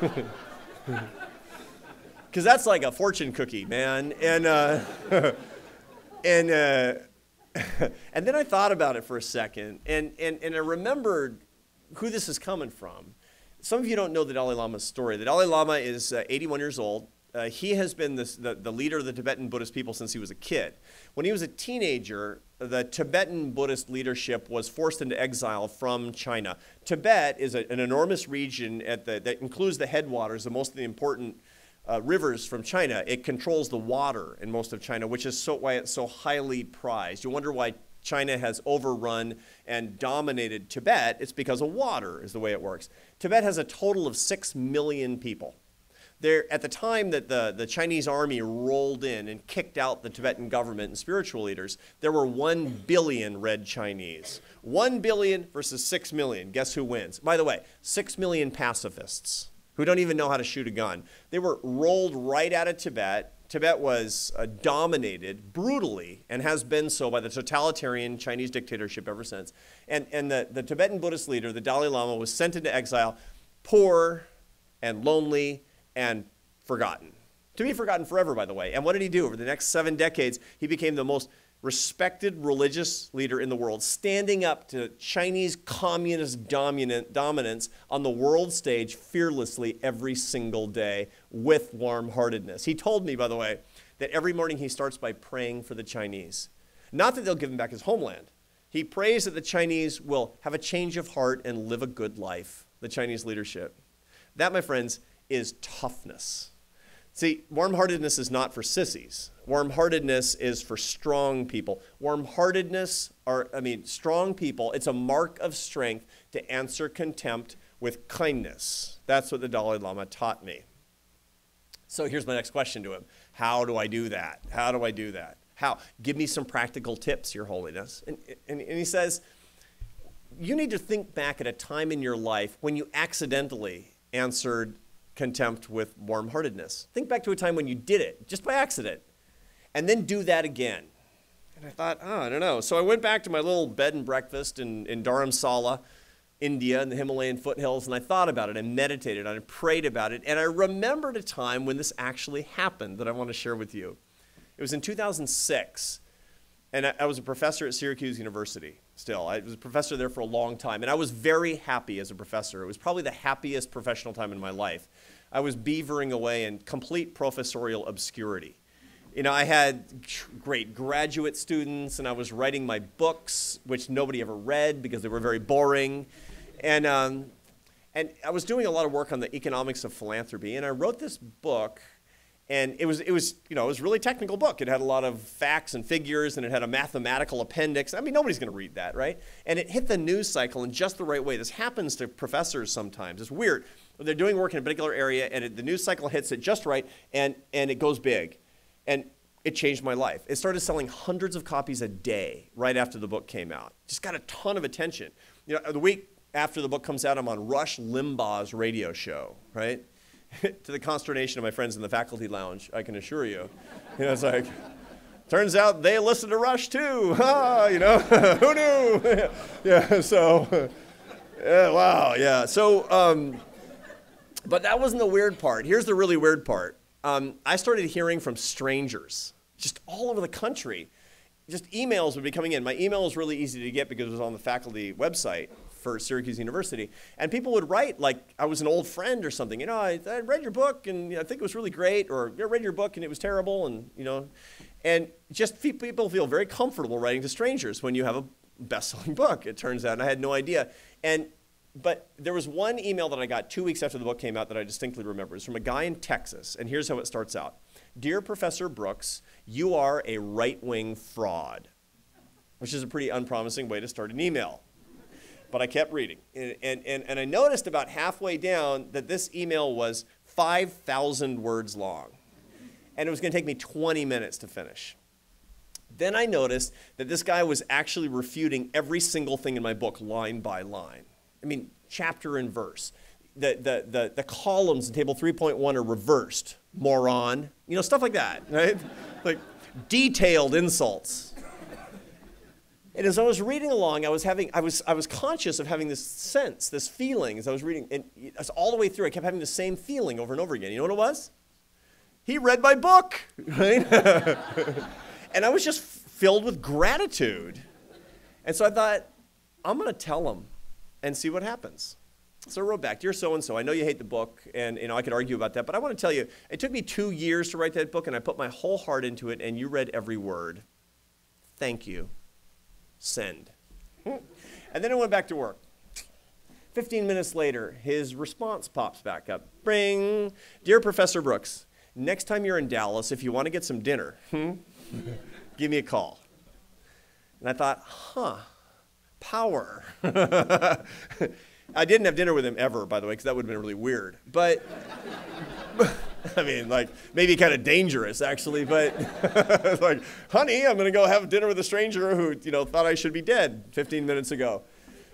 Because that's like a fortune cookie, man. And and then I thought about it for a second, and I remembered who this is coming from. Some of you don't know the Dalai Lama's story. The Dalai Lama is 81 years old. He has been the leader of the Tibetan Buddhist people since he was a kid. When he was a teenager, the Tibetan Buddhist leadership was forced into exile from China. Tibet is an enormous region that includes the headwaters of most of the important rivers from China. It controls the water in most of China, which is why it's so highly prized. You wonder why China has overrun and dominated Tibet. It's because of water is the way it works. Tibet has a total of 6 million people. At the time that the Chinese army rolled in and kicked out the Tibetan government and spiritual leaders, there were 1 billion red Chinese. 1 billion versus 6 million. Guess who wins? By the way, 6 million pacifists who don't even know how to shoot a gun. They were rolled right out of Tibet. Tibet was dominated brutally and has been so by the totalitarian Chinese dictatorship ever since. And the Tibetan Buddhist leader, the Dalai Lama, was sent into exile, poor and lonely and forgotten. To be forgotten forever, by the way. And what did he do? Over the next 7 decades, he became the most respected religious leader in the world, standing up to Chinese communist dominance on the world stage fearlessly every single day with warm-heartedness. He told me, by the way, that every morning he starts by praying for the Chinese. Not that they'll give him back his homeland. He prays that the Chinese will have a change of heart and live a good life, the Chinese leadership. That, my friends, is toughness. See, warm-heartedness is not for sissies. Warm-heartedness is for strong people. Strong people, it's a mark of strength to answer contempt with kindness. That's what the Dalai Lama taught me. So here's my next question to him. How do I do that? How do I do that? How? Give me some practical tips, Your Holiness. And he says, you need to think back at a time in your life when you accidentally answered contempt with warm-heartedness. Think back to a time when you did it, just by accident, and then do that again. And I thought, I don't know. So I went back to my little bed and breakfast in Dharamsala, India, in the Himalayan foothills, and I thought about it, and meditated on it, prayed about it, and I remembered a time when this actually happened that I want to share with you. It was in 2006, and I was a professor at Syracuse University still. I was a professor there for a long time, and I was very happy as a professor. It was probably the happiest professional time in my life. I was beavering away in complete professorial obscurity. You know, I had great graduate students, and I was writing my books, which nobody ever read because they were very boring. And I was doing a lot of work on the economics of philanthropy, and I wrote this book. And it was a really technical book. It had a lot of facts and figures, and it had a mathematical appendix. I mean, nobody's going to read that, right? And it hit the news cycle in just the right way. This happens to professors sometimes. It's weird. They're doing work in a particular area, and the news cycle hits it just right, and it goes big. And it changed my life. It started selling hundreds of copies a day right after the book came out. Just got a ton of attention. You know, the week after the book comes out, I'm on Rush Limbaugh's radio show, right? To the consternation of my friends in the faculty lounge, I can assure you. You know, it's like, turns out they listen to Rush too. You know, who knew? Yeah, so, wow, yeah. So, but that wasn't the weird part. Here's the really weird part. I started hearing from strangers just all over the country. Just emails would be coming in. My email was really easy to get because it was on the faculty website for Syracuse University. And people would write like I was an old friend or something. You know, I read your book and I think it was really great, or I read your book and it was terrible, and you know. And just people feel very comfortable writing to strangers when you have a best-selling book, it turns out, and I had no idea. But there was one email that I got 2 weeks after the book came out that I distinctly remember. It's from a guy in Texas, and here's how it starts out. Dear Professor Brooks, you are a right-wing fraud, which is a pretty unpromising way to start an email. But I kept reading, and I noticed about halfway down that this email was 5,000 words long, and it was going to take me 20 minutes to finish. Then I noticed that this guy was actually refuting every single thing in my book line by line. I mean, chapter and verse. The columns in table 3.1 are reversed. Moron. You know, stuff like that, right? Like detailed insults. And as I was reading along, I was conscious of having this sense, this feeling as I was reading. And all the way through, I kept having the same feeling over and over again. You know what it was? He read my book, right? And I was just filled with gratitude. And so I thought, I'm going to tell him and see what happens. So I wrote back, Dear so-and-so, I know you hate the book, and I could argue about that, but I want to tell you, it took me 2 years to write that book, and I put my whole heart into it, and you read every word. Thank you. Send. And then I went back to work. 15 minutes later, his response pops back up. Bring. Dear Professor Brooks, next time you're in Dallas, if you want to get some dinner, give me a call. And I thought, power. I didn't have dinner with him ever, by the way, because that would have been really weird. But I mean, like, maybe kind of dangerous, actually. But it's like, honey, I'm going to go have dinner with a stranger who, thought I should be dead 15 minutes ago.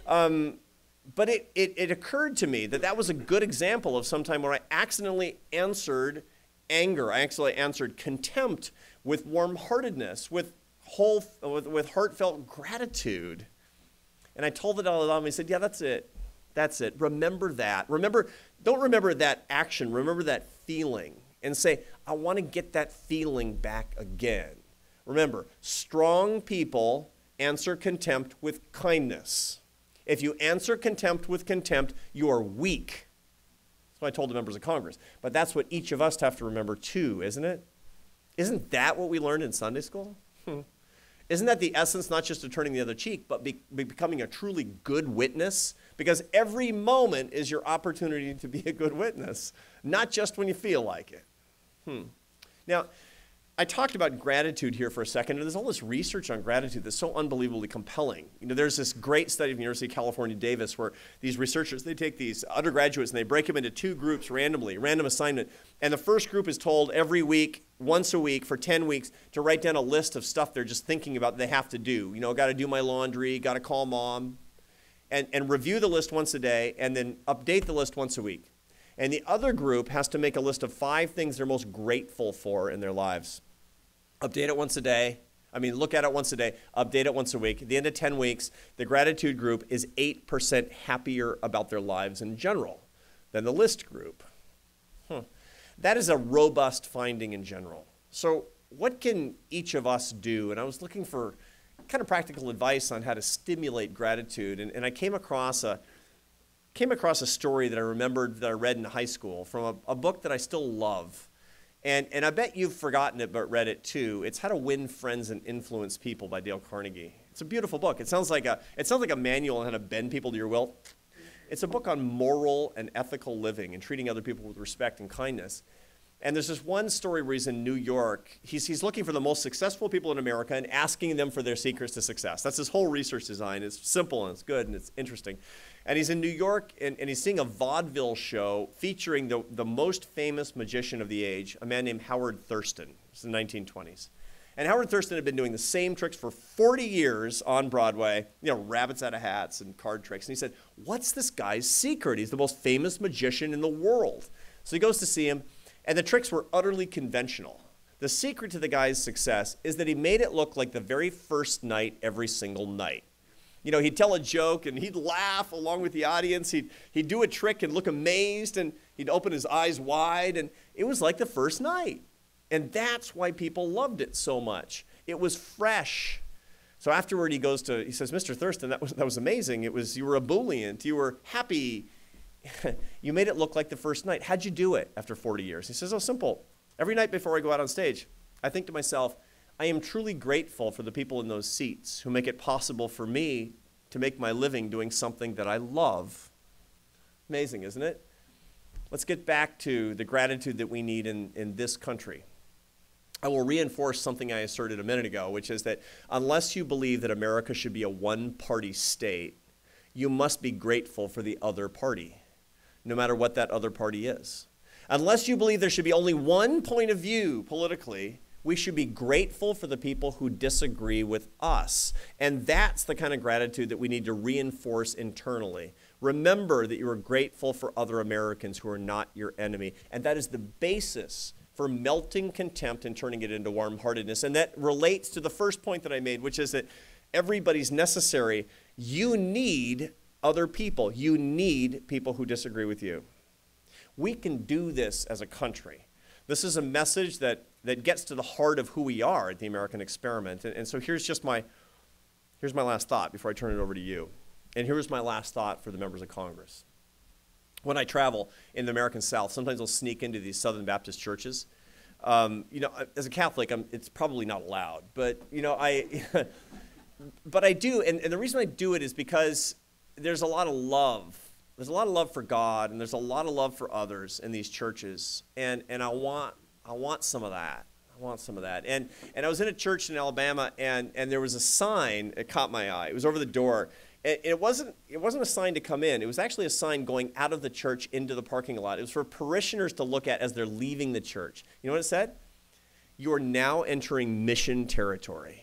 But it occurred to me that was a good example of some time where I accidentally answered anger. I actually answered contempt with warm-heartedness, with heartfelt gratitude. And I told the Dalai Lama, he said, yeah, that's it. That's it. Remember that. Don't remember that action. Remember that feeling. And say, I want to get that feeling back again. Remember, strong people answer contempt with kindness. If you answer contempt with contempt, you are weak. That's what I told the members of Congress. But that's what each of us have to remember too, isn't it? Isn't that what we learned in Sunday school? Isn't that the essence, not just of turning the other cheek, but becoming a truly good witness? Because every moment is your opportunity to be a good witness, not just when you feel like it. Now, I talked about gratitude here for a second, and there's all this research on gratitude that's so unbelievably compelling. There's this great study of the University of California, Davis, where these researchers, they take these undergraduates and they break them into 2 groups randomly, random assignment. And the first group is told every week, once a week for 10 weeks, to write down a list of stuff they're just thinking about they have to do. Got to do my laundry, got to call mom, and review the list once a day, and then update the list once a week. And the other group has to make a list of 5 things they're most grateful for in their lives. Update it once a day. Look at it once a day. Update it once a week. At the end of 10 weeks, the gratitude group is 8% happier about their lives in general than the list group. That is a robust finding in general. So what can each of us do? And I was looking for kind of practical advice on how to stimulate gratitude. And I came across a story that I remembered that I read in high school from a book that I still love. And I bet you've forgotten it but read it too. It's How to Win Friends and Influence People by Dale Carnegie. It's a beautiful book. It sounds like a manual on how to bend people to your will. It's a book on moral and ethical living and treating other people with respect and kindness. And there's this one story where he's in New York. He's looking for the most successful people in America and asking them for their secrets to success. That's his whole research design. It's simple and it's good and it's interesting. And he's in New York and he's seeing a vaudeville show featuring the most famous magician of the age, a man named Howard Thurston. It's the 1920s. And Howard Thurston had been doing the same tricks for 40 years on Broadway, rabbits out of hats and card tricks. And he said, what's this guy's secret? He's the most famous magician in the world. So he goes to see him. And the tricks were utterly conventional. The secret to the guy's success is that he made it look like the very first night every single night. He'd tell a joke and he'd laugh along with the audience. He'd do a trick and look amazed and he'd open his eyes wide. And it was like the first night. And that's why people loved it so much. It was fresh. So afterward he says, Mr. Thurston, that was amazing. You were ebullient. You were happy. You made it look like the first night. How'd you do it after 40 years? He says, simple. Every night before I go out on stage, I think to myself, I am truly grateful for the people in those seats who make it possible for me to make my living doing something that I love. Amazing, isn't it? Let's get back to the gratitude that we need in this country. I will reinforce something I asserted a minute ago, which is that unless you believe that America should be a one-party state, you must be grateful for the other party, no matter what that other party is. Unless you believe there should be only one point of view politically, we should be grateful for the people who disagree with us. And that's the kind of gratitude that we need to reinforce internally. Remember that you are grateful for other Americans who are not your enemy. And that is the basis for melting contempt and turning it into warm-heartedness. And that relates to the first point that I made, which is that everybody's necessary. You need other people. You need people who disagree with you. We can do this as a country. This is a message that gets to the heart of who we are at the American experiment. And so here's my last thought before I turn it over to you. And here's my last thought for the members of Congress. When I travel in the American South, sometimes I'll sneak into these Southern Baptist churches. As a Catholic, it's probably not allowed, but but I do, and the reason I do it is because there's a lot of love. There's a lot of love for God, and there's a lot of love for others in these churches, and I want some of that. I want some of that. And I was in a church in Alabama, and there was a sign that caught my eye. It was over the door. It wasn't a sign to come in. It was actually a sign going out of the church into the parking lot. It was for parishioners to look at as they're leaving the church. You know what it said? You are now entering mission territory.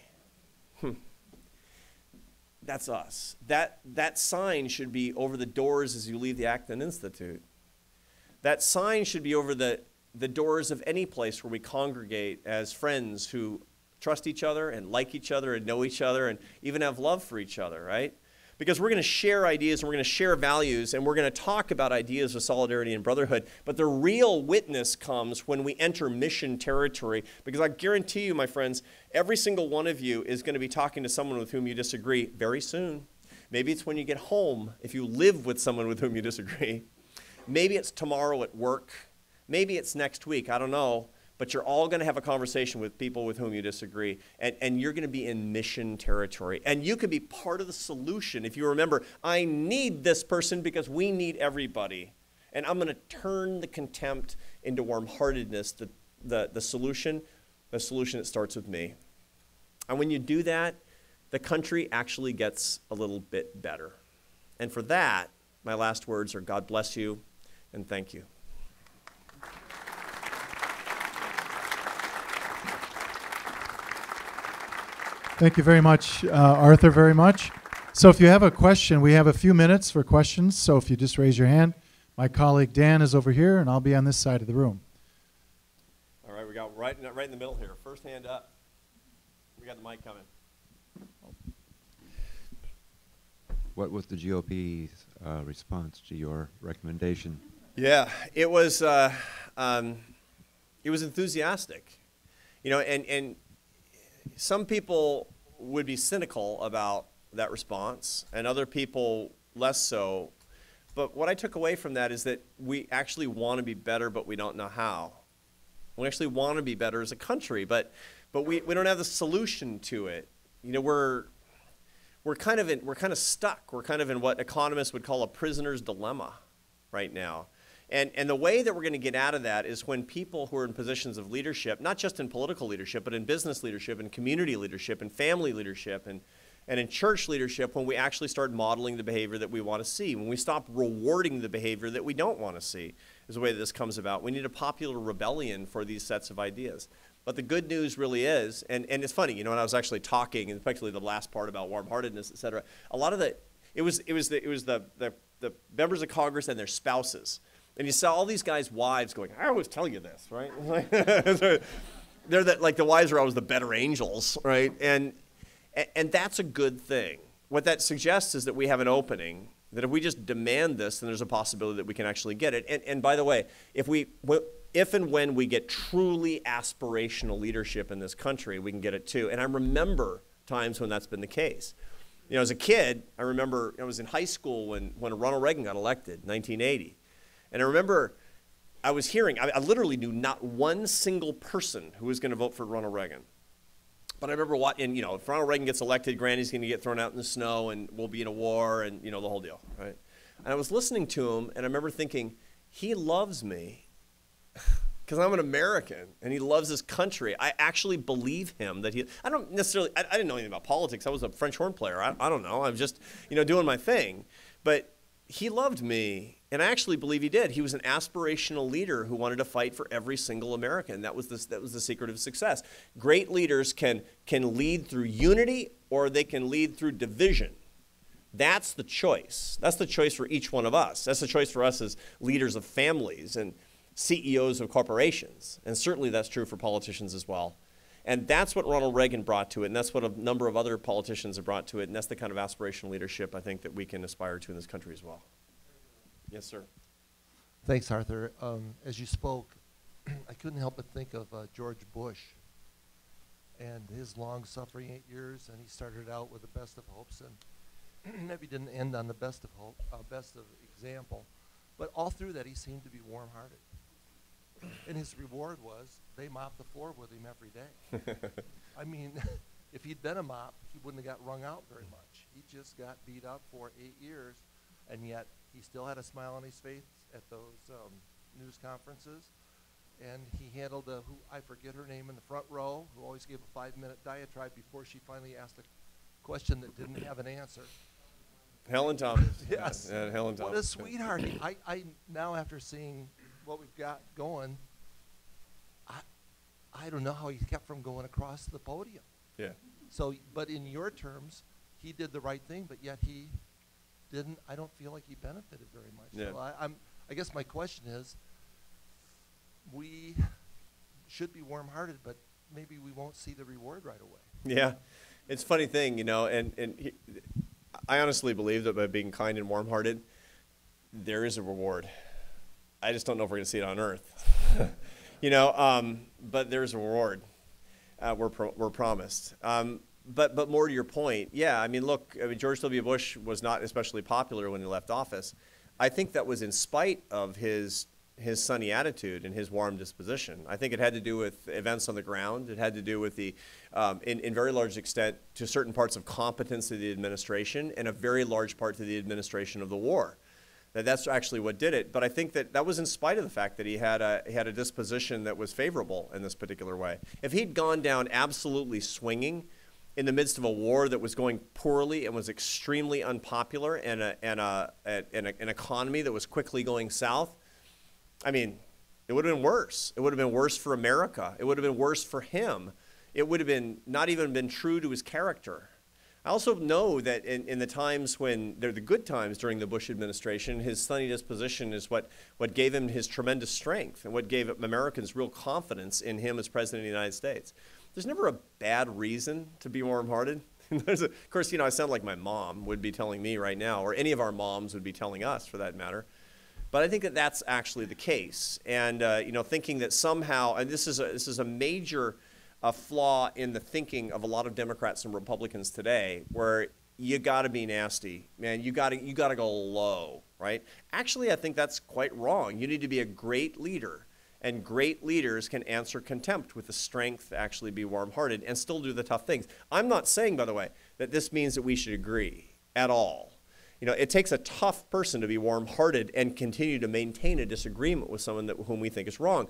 That's us. That sign should be over the doors as you leave the Acton Institute. That sign should be over the doors of any place where we congregate as friends who trust each other and like each other and know each other and even have love for each other, right? Because we're going to share ideas and we're going to share values and we're going to talk about ideas of solidarity and brotherhood. But the real witness comes when we enter mission territory. Because I guarantee you, my friends, every single one of you is going to be talking to someone with whom you disagree very soon. Maybe it's when you get home, if you live with someone with whom you disagree. Maybe it's tomorrow at work. Maybe it's next week. I don't know. But you're all going to have a conversation with people with whom you disagree, and you're going to be in mission territory. And you can be part of the solution. If you remember, I need this person because we need everybody. And I'm going to turn the contempt into warm-heartedness, the solution that starts with me. And when you do that, the country actually gets a little bit better. And for that, my last words are God bless you and thank you. Thank you very much, Arthur, very much. So if you have a question, we have a few minutes for questions. So if you just raise your hand, my colleague Dan is over here, and I'll be on this side of the room. All right, we got right in the middle here. First hand up. We got the mic coming. What was the GOP's response to your recommendation? Yeah, it was enthusiastic, and some people would be cynical about that response, and other people less so. But what I took away from that is that we actually want to be better, but we don't know how. We actually want to be better as a country, but we don't have the solution to it. We're kind of stuck. We're kind of in what economists would call a prisoner's dilemma right now. And the way that we're going to get out of that is when people who are in positions of leadership, not just in political leadership, but in business leadership, and community leadership, and family leadership, and in church leadership, when we actually start modeling the behavior that we want to see, when we stop rewarding the behavior that we don't want to see, is the way that this comes about. We need a popular rebellion for these sets of ideas. But the good news really is, and it's funny, when I was actually talking, and especially the last part about warm-heartedness, et cetera, a lot of it was the members of Congress and their spouses. And you saw all these guys' wives going, I always tell you this, right? They're like the wives are always the better angels, right? And that's a good thing. What that suggests is that we have an opening, that if we just demand this, then there's a possibility that we can actually get it. And by the way, if and when we get truly aspirational leadership in this country, we can get it too. And I remember times when that's been the case. As a kid, I remember I was in high school when Ronald Reagan got elected in 1980. And I remember I was hearing, I literally knew not one single person who was going to vote for Ronald Reagan. But I remember watching, if Ronald Reagan gets elected, Granny's going to get thrown out in the snow, and we'll be in a war, and, the whole deal, right? And I was listening to him, and I remember thinking, he loves me because I'm an American, and he loves his country. I actually believe him that I don't necessarily, I didn't know anything about politics. I was a French horn player. I don't know. I'm just, doing my thing. But he loved me, and I actually believe he did. He was an aspirational leader who wanted to fight for every single American. That was the secret of success. Great leaders can lead through unity, or they can lead through division. That's the choice. That's the choice for each one of us. That's the choice for us as leaders of families and CEOs of corporations. And certainly that's true for politicians as well. And that's what Ronald Reagan brought to it, and that's what a number of other politicians have brought to it, and that's the kind of aspirational leadership I think that we can aspire to in this country as well. Yes, sir. Thanks, Arthur. As you spoke, I couldn't help but think of George Bush and his long-suffering 8 years, and he started out with the best of hopes, and maybe didn't end on the best of hope, best of example, but all through that he seemed to be warm-hearted. And his reward was they mopped the floor with him every day. I mean, if he'd been a mop, he wouldn't have got wrung out very much. He just got beat up for 8 years, and yet he still had a smile on his face at those news conferences. And he handled who I forget her name in the front row, who always gave a 5-minute diatribe before she finally asked a question that didn't have an answer. Helen Thomas. Yes. Yeah, Helen Thomas. What a sweetheart. I now, after seeing what we've got going, I don't know how he kept from going across the podium. Yeah. So, but in your terms, he did the right thing, but yet he didn't. I don't feel like he benefited very much. Yeah. So I guess my question is, we should be warm-hearted, but maybe we won't see the reward right away. Yeah, it's a funny thing, I honestly believe that by being kind and warm-hearted, there is a reward. I just don't know if we're going to see it on earth, but there's a reward. We're promised. But more to your point, yeah, George W. Bush was not especially popular when he left office. I think that was in spite of his sunny attitude and his warm disposition. I think it had to do with events on the ground. It had to do with in very large extent, to certain parts of competence of the administration and a very large part to the administration of the war. That's actually what did it. But I think that was in spite of the fact that he had a disposition that was favorable in this particular way. If he'd gone down absolutely swinging in the midst of a war that was going poorly and was extremely unpopular and an economy that was quickly going south, it would have been worse. It would have been worse for America. It would have been worse for him. It would have been not even been true to his character. I also know that in the times when they're the good times during the Bush administration, his sunny disposition is what gave him his tremendous strength and what gave Americans real confidence in him as president of the United States. There's never a bad reason to be warm-hearted. Of course, I sound like my mom would be telling me right now, or any of our moms would be telling us for that matter. But I think that that's actually the case. And thinking that somehow, and this is a major flaw in the thinking of a lot of Democrats and Republicans today, where you got to be nasty, man. You got to go low, right? Actually, I think that's quite wrong. You need to be a great leader, and great leaders can answer contempt with the strength to actually be warm-hearted and still do the tough things. I'm not saying, by the way, that this means that we should agree at all. It takes a tough person to be warm-hearted and continue to maintain a disagreement with someone whom we think is wrong.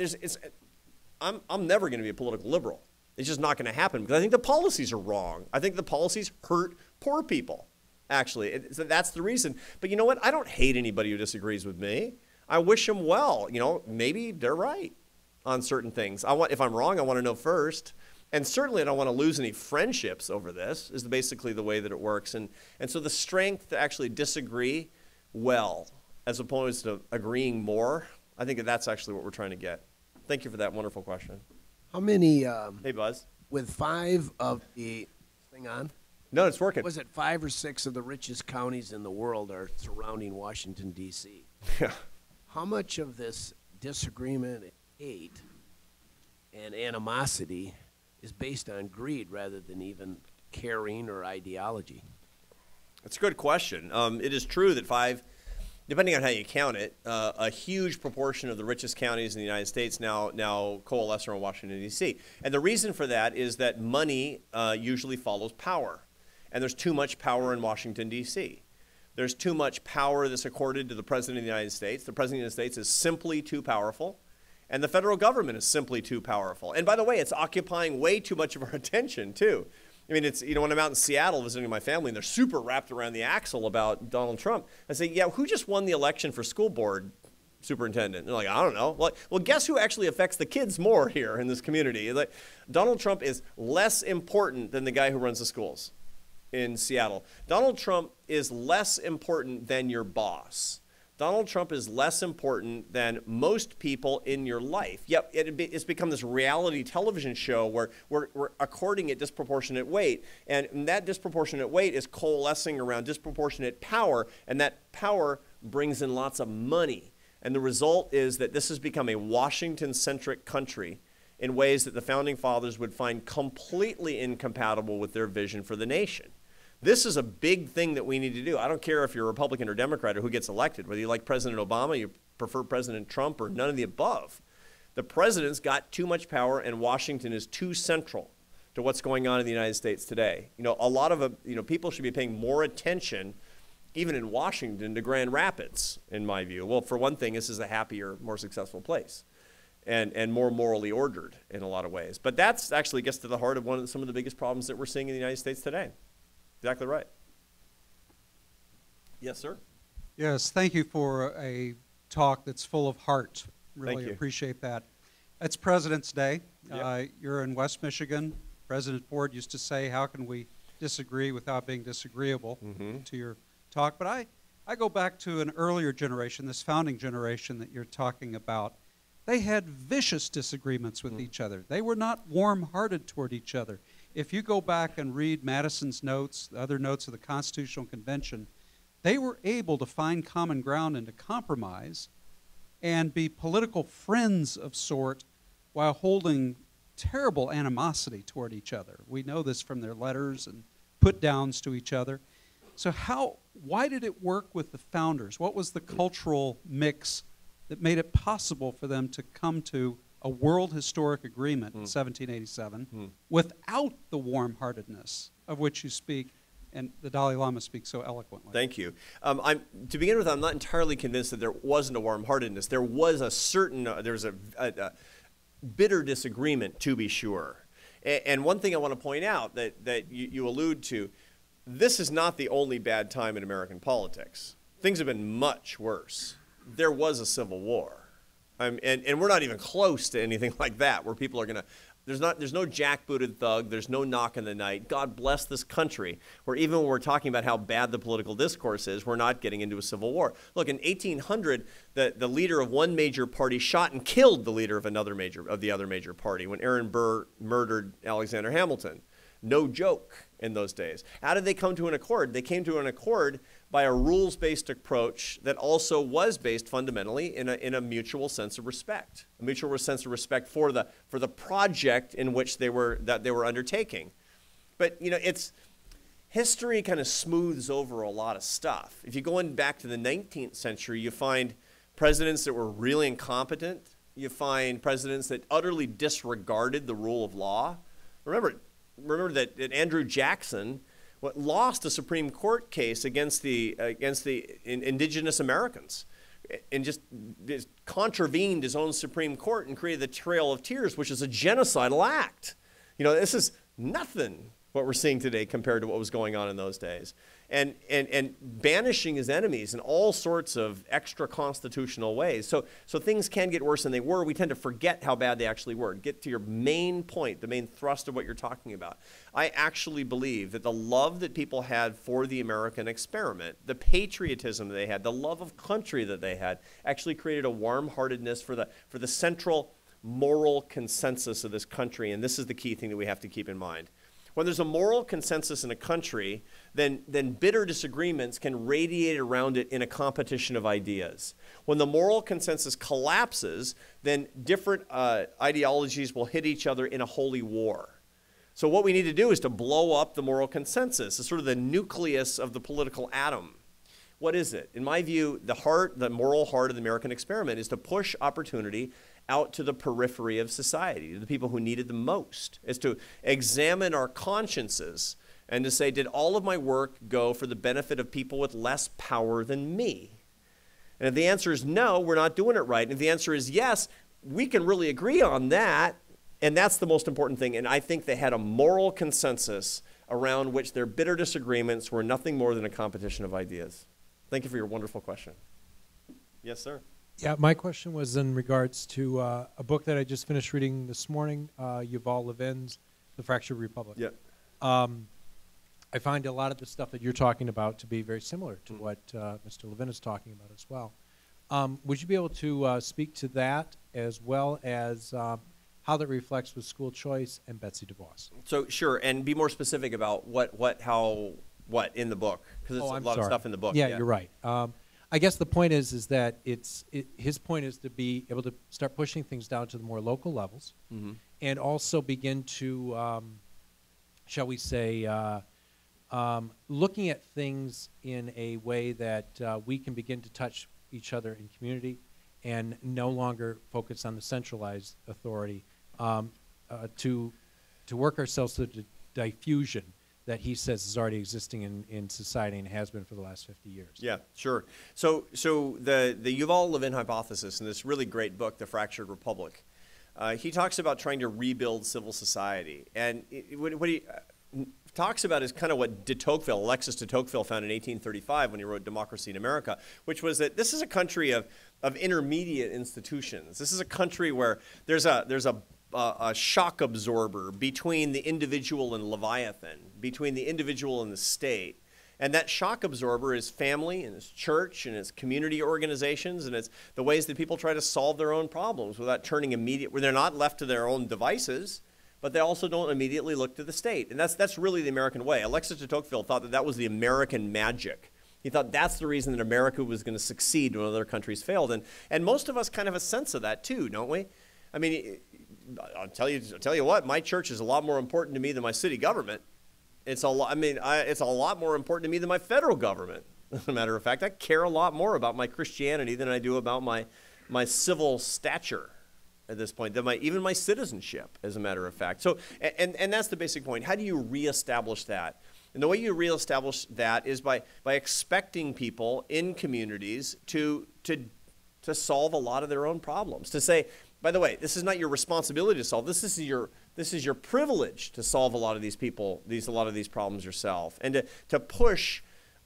I'm never going to be a political liberal. It's just not going to happen because I think the policies are wrong. I think the policies hurt poor people, actually. So that's the reason. But you know what? I don't hate anybody who disagrees with me. I wish them well. Maybe they're right on certain things. If I'm wrong, I want to know first. And certainly I don't want to lose any friendships over this, is basically the way that it works. And so the strength to actually disagree well, as opposed to agreeing more, I think that's actually what we're trying to get. Thank you for that wonderful question. How many? Hey, Buzz. With 5 of the thing on? No, it's working. Was it 5 or 6 of the richest counties in the world are surrounding Washington, D.C.? Yeah. How much of this disagreement, hate, and animosity is based on greed rather than even caring or ideology? That's a good question. It is true that 5 depending on how you count it, a huge proportion of the richest counties in the United States now coalesce around Washington, D.C. And the reason for that is that money usually follows power. And there's too much power in Washington, D.C. There's too much power that's accorded to the President of the United States. The President of the United States is simply too powerful. And the federal government is simply too powerful. And by the way, it's occupying way too much of our attention, too. I mean, it's, you know, when I'm out in Seattle visiting my family and they're super wrapped around the axle about Donald Trump, I say, yeah, who just won the election for school board superintendent? And they're like, I don't know. Well, guess who actually affects the kids more here in this community? Like, Donald Trump is less important than the guy who runs the schools in Seattle. Donald Trump is less important than your boss. Donald Trump is less important than most people in your life. Yet it's become this reality television show where we're according it disproportionate weight. And that disproportionate weight is coalescing around disproportionate power. And that power brings in lots of money. And the result is that this has become a Washington-centric country in ways that the Founding Fathers would find completely incompatible with their vision for the nation. This is a big thing that we need to do. I don't care if you're a Republican or Democrat or who gets elected, whether you like President Obama, you prefer President Trump, or none of the above. The president's got too much power, and Washington is too central to what's going on in the United States today. You know, a lot of people should be paying more attention, even in Washington, to Grand Rapids, in my view. Well, for one thing, this is a happier, more successful place, and more morally ordered in a lot of ways. But that's actually gets to the heart of some of the biggest problems that we're seeing in the United States today. Exactly right. Yes, sir? Yes, thank you for a talk that's full of heart. Thank Really you. appreciate that. It's President's Day. Yep. You're in West Michigan. President Ford used to say, how can we disagree without being disagreeable, to your talk. But I go back to an earlier generation, this founding generation that you're talking about. They had vicious disagreements with each other. They were not warm-hearted toward each other. If you go back and read Madison's notes, the other notes of the Constitutional Convention, they were able to find common ground and to compromise and be political friends of sort while holding terrible animosity toward each other. We know this from their letters and put-downs to each other. So why did it work with the founders? What was the cultural mix that made it possible for them to come to a world historic agreement in 1787 without the warm-heartedness of which you speak and the Dalai Lama speaks so eloquently? Thank you. To begin with, I'm not entirely convinced that there wasn't a warm-heartedness. There was a certain, there was a bitter disagreement, to be sure. And one thing I want to point out that you allude to, this is not the only bad time in American politics. Things have been much worse. There was a civil war. And we're not even close to anything like that, where people are going to, there's no jackbooted thug, there's no knock in the night. God bless this country, where even when we're talking about how bad the political discourse is, we're not getting into a civil war. Look, in 1800, the leader of one major party shot and killed the leader of the other major party when Aaron Burr murdered Alexander Hamilton. No joke in those days. How did they come to an accord? They came to an accord by a rules-based approach that also was based fundamentally in a mutual sense of respect, a mutual sense of respect for the project in which they were undertaking. But you know, history kind of smooths over a lot of stuff. If you go back to the 19th century, you find presidents that were really incompetent. You find presidents that utterly disregarded the rule of law. Remember that Andrew Jackson lost a Supreme Court case against the indigenous Americans, and just contravened his own Supreme Court and created the Trail of Tears, which is a genocidal act. You know, this is nothing what we're seeing today compared to what was going on in those days. And banishing his enemies in all sorts of extra constitutional ways. So things can get worse than they were. We tend to forget how bad they actually were. Get to your main point, the main thrust of what you're talking about. I actually believe that the love that people had for the American experiment, the patriotism that they had, the love of country that they had, actually created a warm-heartedness for the central moral consensus of this country. And this is the key thing that we have to keep in mind. When there's a moral consensus in a country, then bitter disagreements can radiate around it in a competition of ideas. When the moral consensus collapses, then different ideologies will hit each other in a holy war. So what we need to do is to blow up the moral consensus. It's sort of the nucleus of the political atom. What is it? In my view, the moral heart of the American experiment is to push opportunity out to the periphery of society, to the people who need it the most, is to examine our consciences and to say, did all of my work go for the benefit of people with less power than me? And if the answer is no, we're not doing it right. And if the answer is yes, we can really agree on that, and that's the most important thing. And I think they had a moral consensus around which their bitter disagreements were nothing more than a competition of ideas. Thank you for your wonderful question. Yes, sir. Yeah, my question was in regards to a book that I just finished reading this morning, Yuval Levin's The Fractured Republic. Yeah. I find a lot of the stuff that you're talking about to be very similar to what Mr. Levin is talking about as well. Would you be able to speak to that as well as how that reflects with school choice and Betsy DeVos? So sure, and be more specific about what in the book, because it's a lot of stuff in the book. Yeah, you're right. I guess the point is that his point is to be able to start pushing things down to the more local levels, and also begin to, shall we say, looking at things in a way that we can begin to touch each other in community and no longer focus on the centralized authority, to work ourselves to the diffusion that he says is already existing in society and has been for the last 50 years. Yeah, sure. So the Yuval Levin hypothesis in this really great book, The Fractured Republic, he talks about trying to rebuild civil society. And what he talks about is kind of what Alexis de Tocqueville found in 1835 when he wrote Democracy in America, which was that this is a country of intermediate institutions. This is a country where there's a shock absorber between the individual and Leviathan, between the individual and the state. And that shock absorber is family, and it's church, and it's community organizations, and it's the ways that people try to solve their own problems without turning where they're not left to their own devices, but they also don't immediately look to the state. And that's really the American way. Alexis de Tocqueville thought that was the American magic. He thought that's the reason that America was going to succeed when other countries failed. And most of us kind of have a sense of that too, don't we? I mean, I'll tell you what, my church is a lot more important to me than my city government. It's a lot more important to me than my federal government. As a matter of fact, I care a lot more about my Christianity than I do about my civil stature at this point, than even my citizenship, as a matter of fact. So, and that's the basic point. How do you reestablish that? And the way you reestablish that is by expecting people in communities to solve a lot of their own problems. To say, by the way, this is not your responsibility to solve. This is your privilege to solve a lot of these problems yourself, and to push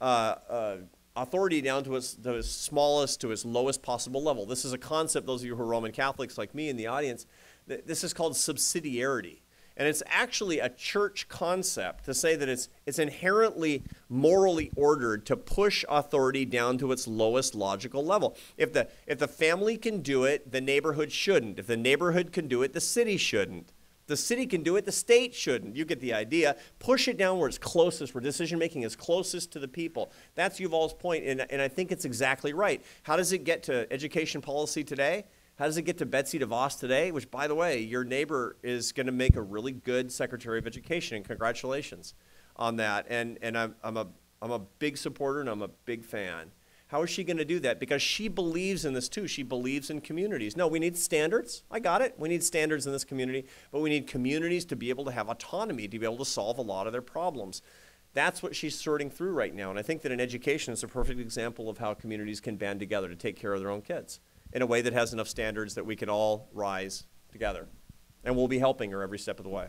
authority down to its smallest, to its lowest possible level. This is a concept. Those of you who are Roman Catholics like me in the audience, this is called subsidiarity. And it's actually a church concept to say that it's inherently morally ordered to push authority down to its lowest logical level. If the family can do it, the neighborhood shouldn't. If the neighborhood can do it, the city shouldn't. The city can do it, the state shouldn't. You get the idea. Push it down where it's closest, where decision-making is closest to the people. That's Yuval's point, and I think it's exactly right. How does it get to education policy today? How does it get to Betsy DeVos today? Which, by the way, your neighbor is going to make a really good Secretary of Education, and congratulations on that. And I'm a big supporter, and I'm a big fan. How is she going to do that? Because she believes in this too. She believes in communities. No, we need standards. I got it. We need standards in this community, but we need communities to be able to have autonomy, to be able to solve a lot of their problems. That's what she's sorting through right now. And I think that in education, it's a perfect example of how communities can band together to take care of their own kids in a way that has enough standards that we can all rise together. And we'll be helping her every step of the way.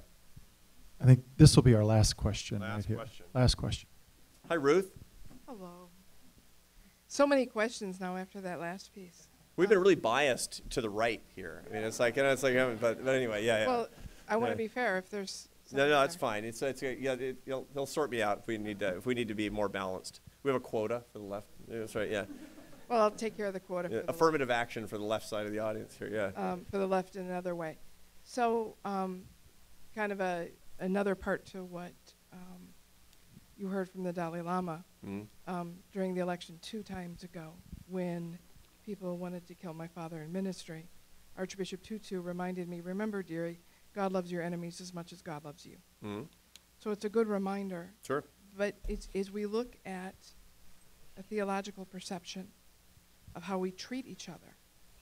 I think this will be our last question. Last right question. Here. Last question. Hi, Ruth. Hello. So many questions now after that last piece. We've been really biased to the right here. I mean, it's like, but anyway, yeah. Well, I want to be fair. If there's no, it's fine. He'll sort me out if we need to be more balanced. We have a quota for the left. Yeah, that's right. Yeah. Well, I'll take care of the quota. For the affirmative action for the left side of the audience here. Yeah. For the left in another way. So, kind of another part to what you heard from the Dalai Lama during the election 2 times ago, when people wanted to kill my father in ministry. Archbishop Tutu reminded me, remember, dearie, God loves your enemies as much as God loves you. So it's a good reminder. Sure. But as we look at a theological perception of how we treat each other.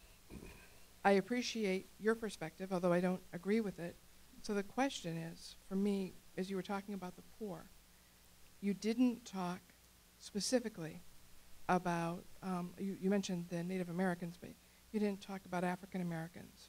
I appreciate your perspective, although I don't agree with it. So the question is, for me, as you were talking about the poor, you didn't talk specifically about, you mentioned the Native Americans, but you didn't talk about African Americans.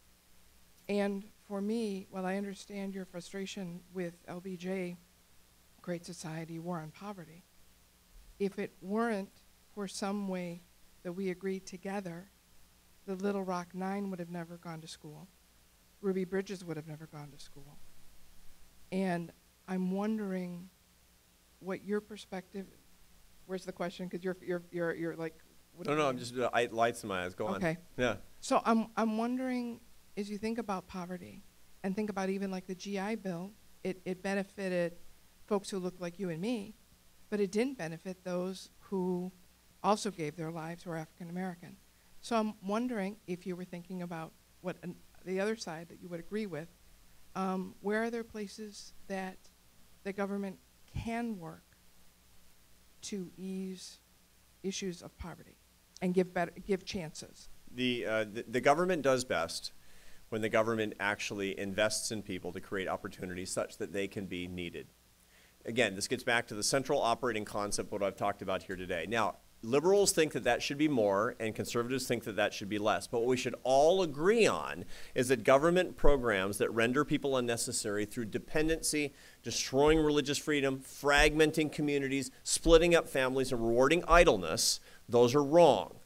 And for me, while I understand your frustration with LBJ, Great Society, War on Poverty, if it weren't for some way that we agreed together, the Little Rock Nine would have never gone to school. Ruby Bridges would have never gone to school. And I'm wondering what your perspective, where's the question? Because you're like, what No, I'm just, lights in my eyes, go on. Okay. Yeah. So I'm wondering, as you think about poverty, and think about even like the GI Bill, it benefited folks who look like you and me, but it didn't benefit those who also gave their lives who are African American. So I'm wondering if you were thinking about what the other side that you would agree with, where are there places that the government can work to ease issues of poverty and give chances? The government does best when the government actually invests in people to create opportunities such that they can be needed. Again, this gets back to the central operating concept, what I've talked about here today. Now, liberals think that that should be more, and conservatives think that that should be less. But what we should all agree on is that government programs that render people unnecessary through dependency, destroying religious freedom, fragmenting communities, splitting up families, and rewarding idleness, those are wrong.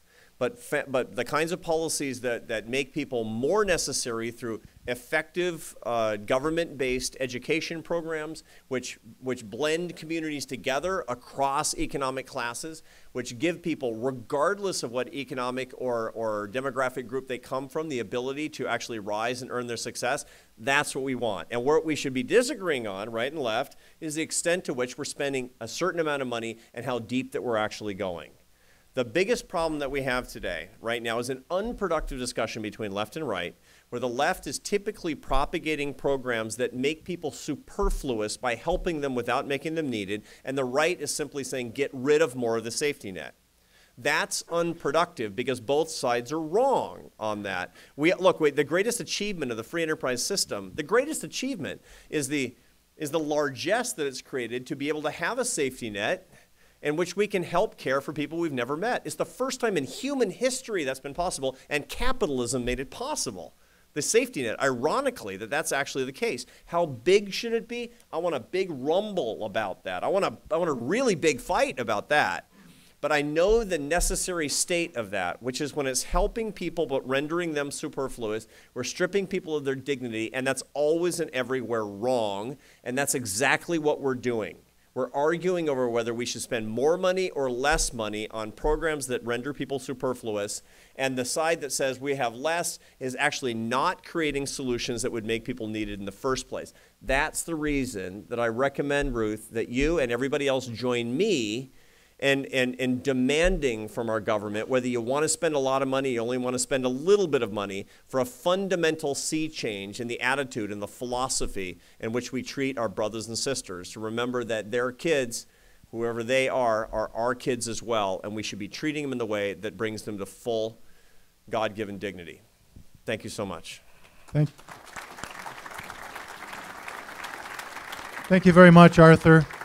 But the kinds of policies that make people more necessary through effective government-based education programs, which blend communities together across economic classes, which give people, regardless of what economic or demographic group they come from, the ability to actually rise and earn their success, that's what we want. And what we should be disagreeing on, right and left, is the extent to which we're spending a certain amount of money and how deep that we're actually going. The biggest problem that we have today, right now, is an unproductive discussion between left and right, where the left is typically propagating programs that make people superfluous by helping them without making them needed, and the right is simply saying, get rid of more of the safety net. That's unproductive because both sides are wrong on that. The greatest achievement of the free enterprise system, the greatest achievement is the largesse that it's created to be able to have a safety net in which we can help care for people we've never met. It's the first time in human history that's been possible, and capitalism made it possible. The safety net, ironically, that's actually the case. How big should it be? I want a big rumble about that. I want a really big fight about that. But I know the necessary state of that, which is when it's helping people but rendering them superfluous, we're stripping people of their dignity, and that's always and everywhere wrong, and that's exactly what we're doing. We're arguing over whether we should spend more money or less money on programs that render people superfluous, and the side that says we have less is actually not creating solutions that would make people needed in the first place. That's the reason that I recommend, Ruth, that you and everybody else join me in demanding from our government, whether you want to spend a lot of money, you only want to spend a little bit of money, for a fundamental sea change in the attitude and the philosophy in which we treat our brothers and sisters, to remember that their kids, whoever they are our kids as well, and we should be treating them in the way that brings them to full God-given dignity. Thank you so much. Thank you very much, Arthur.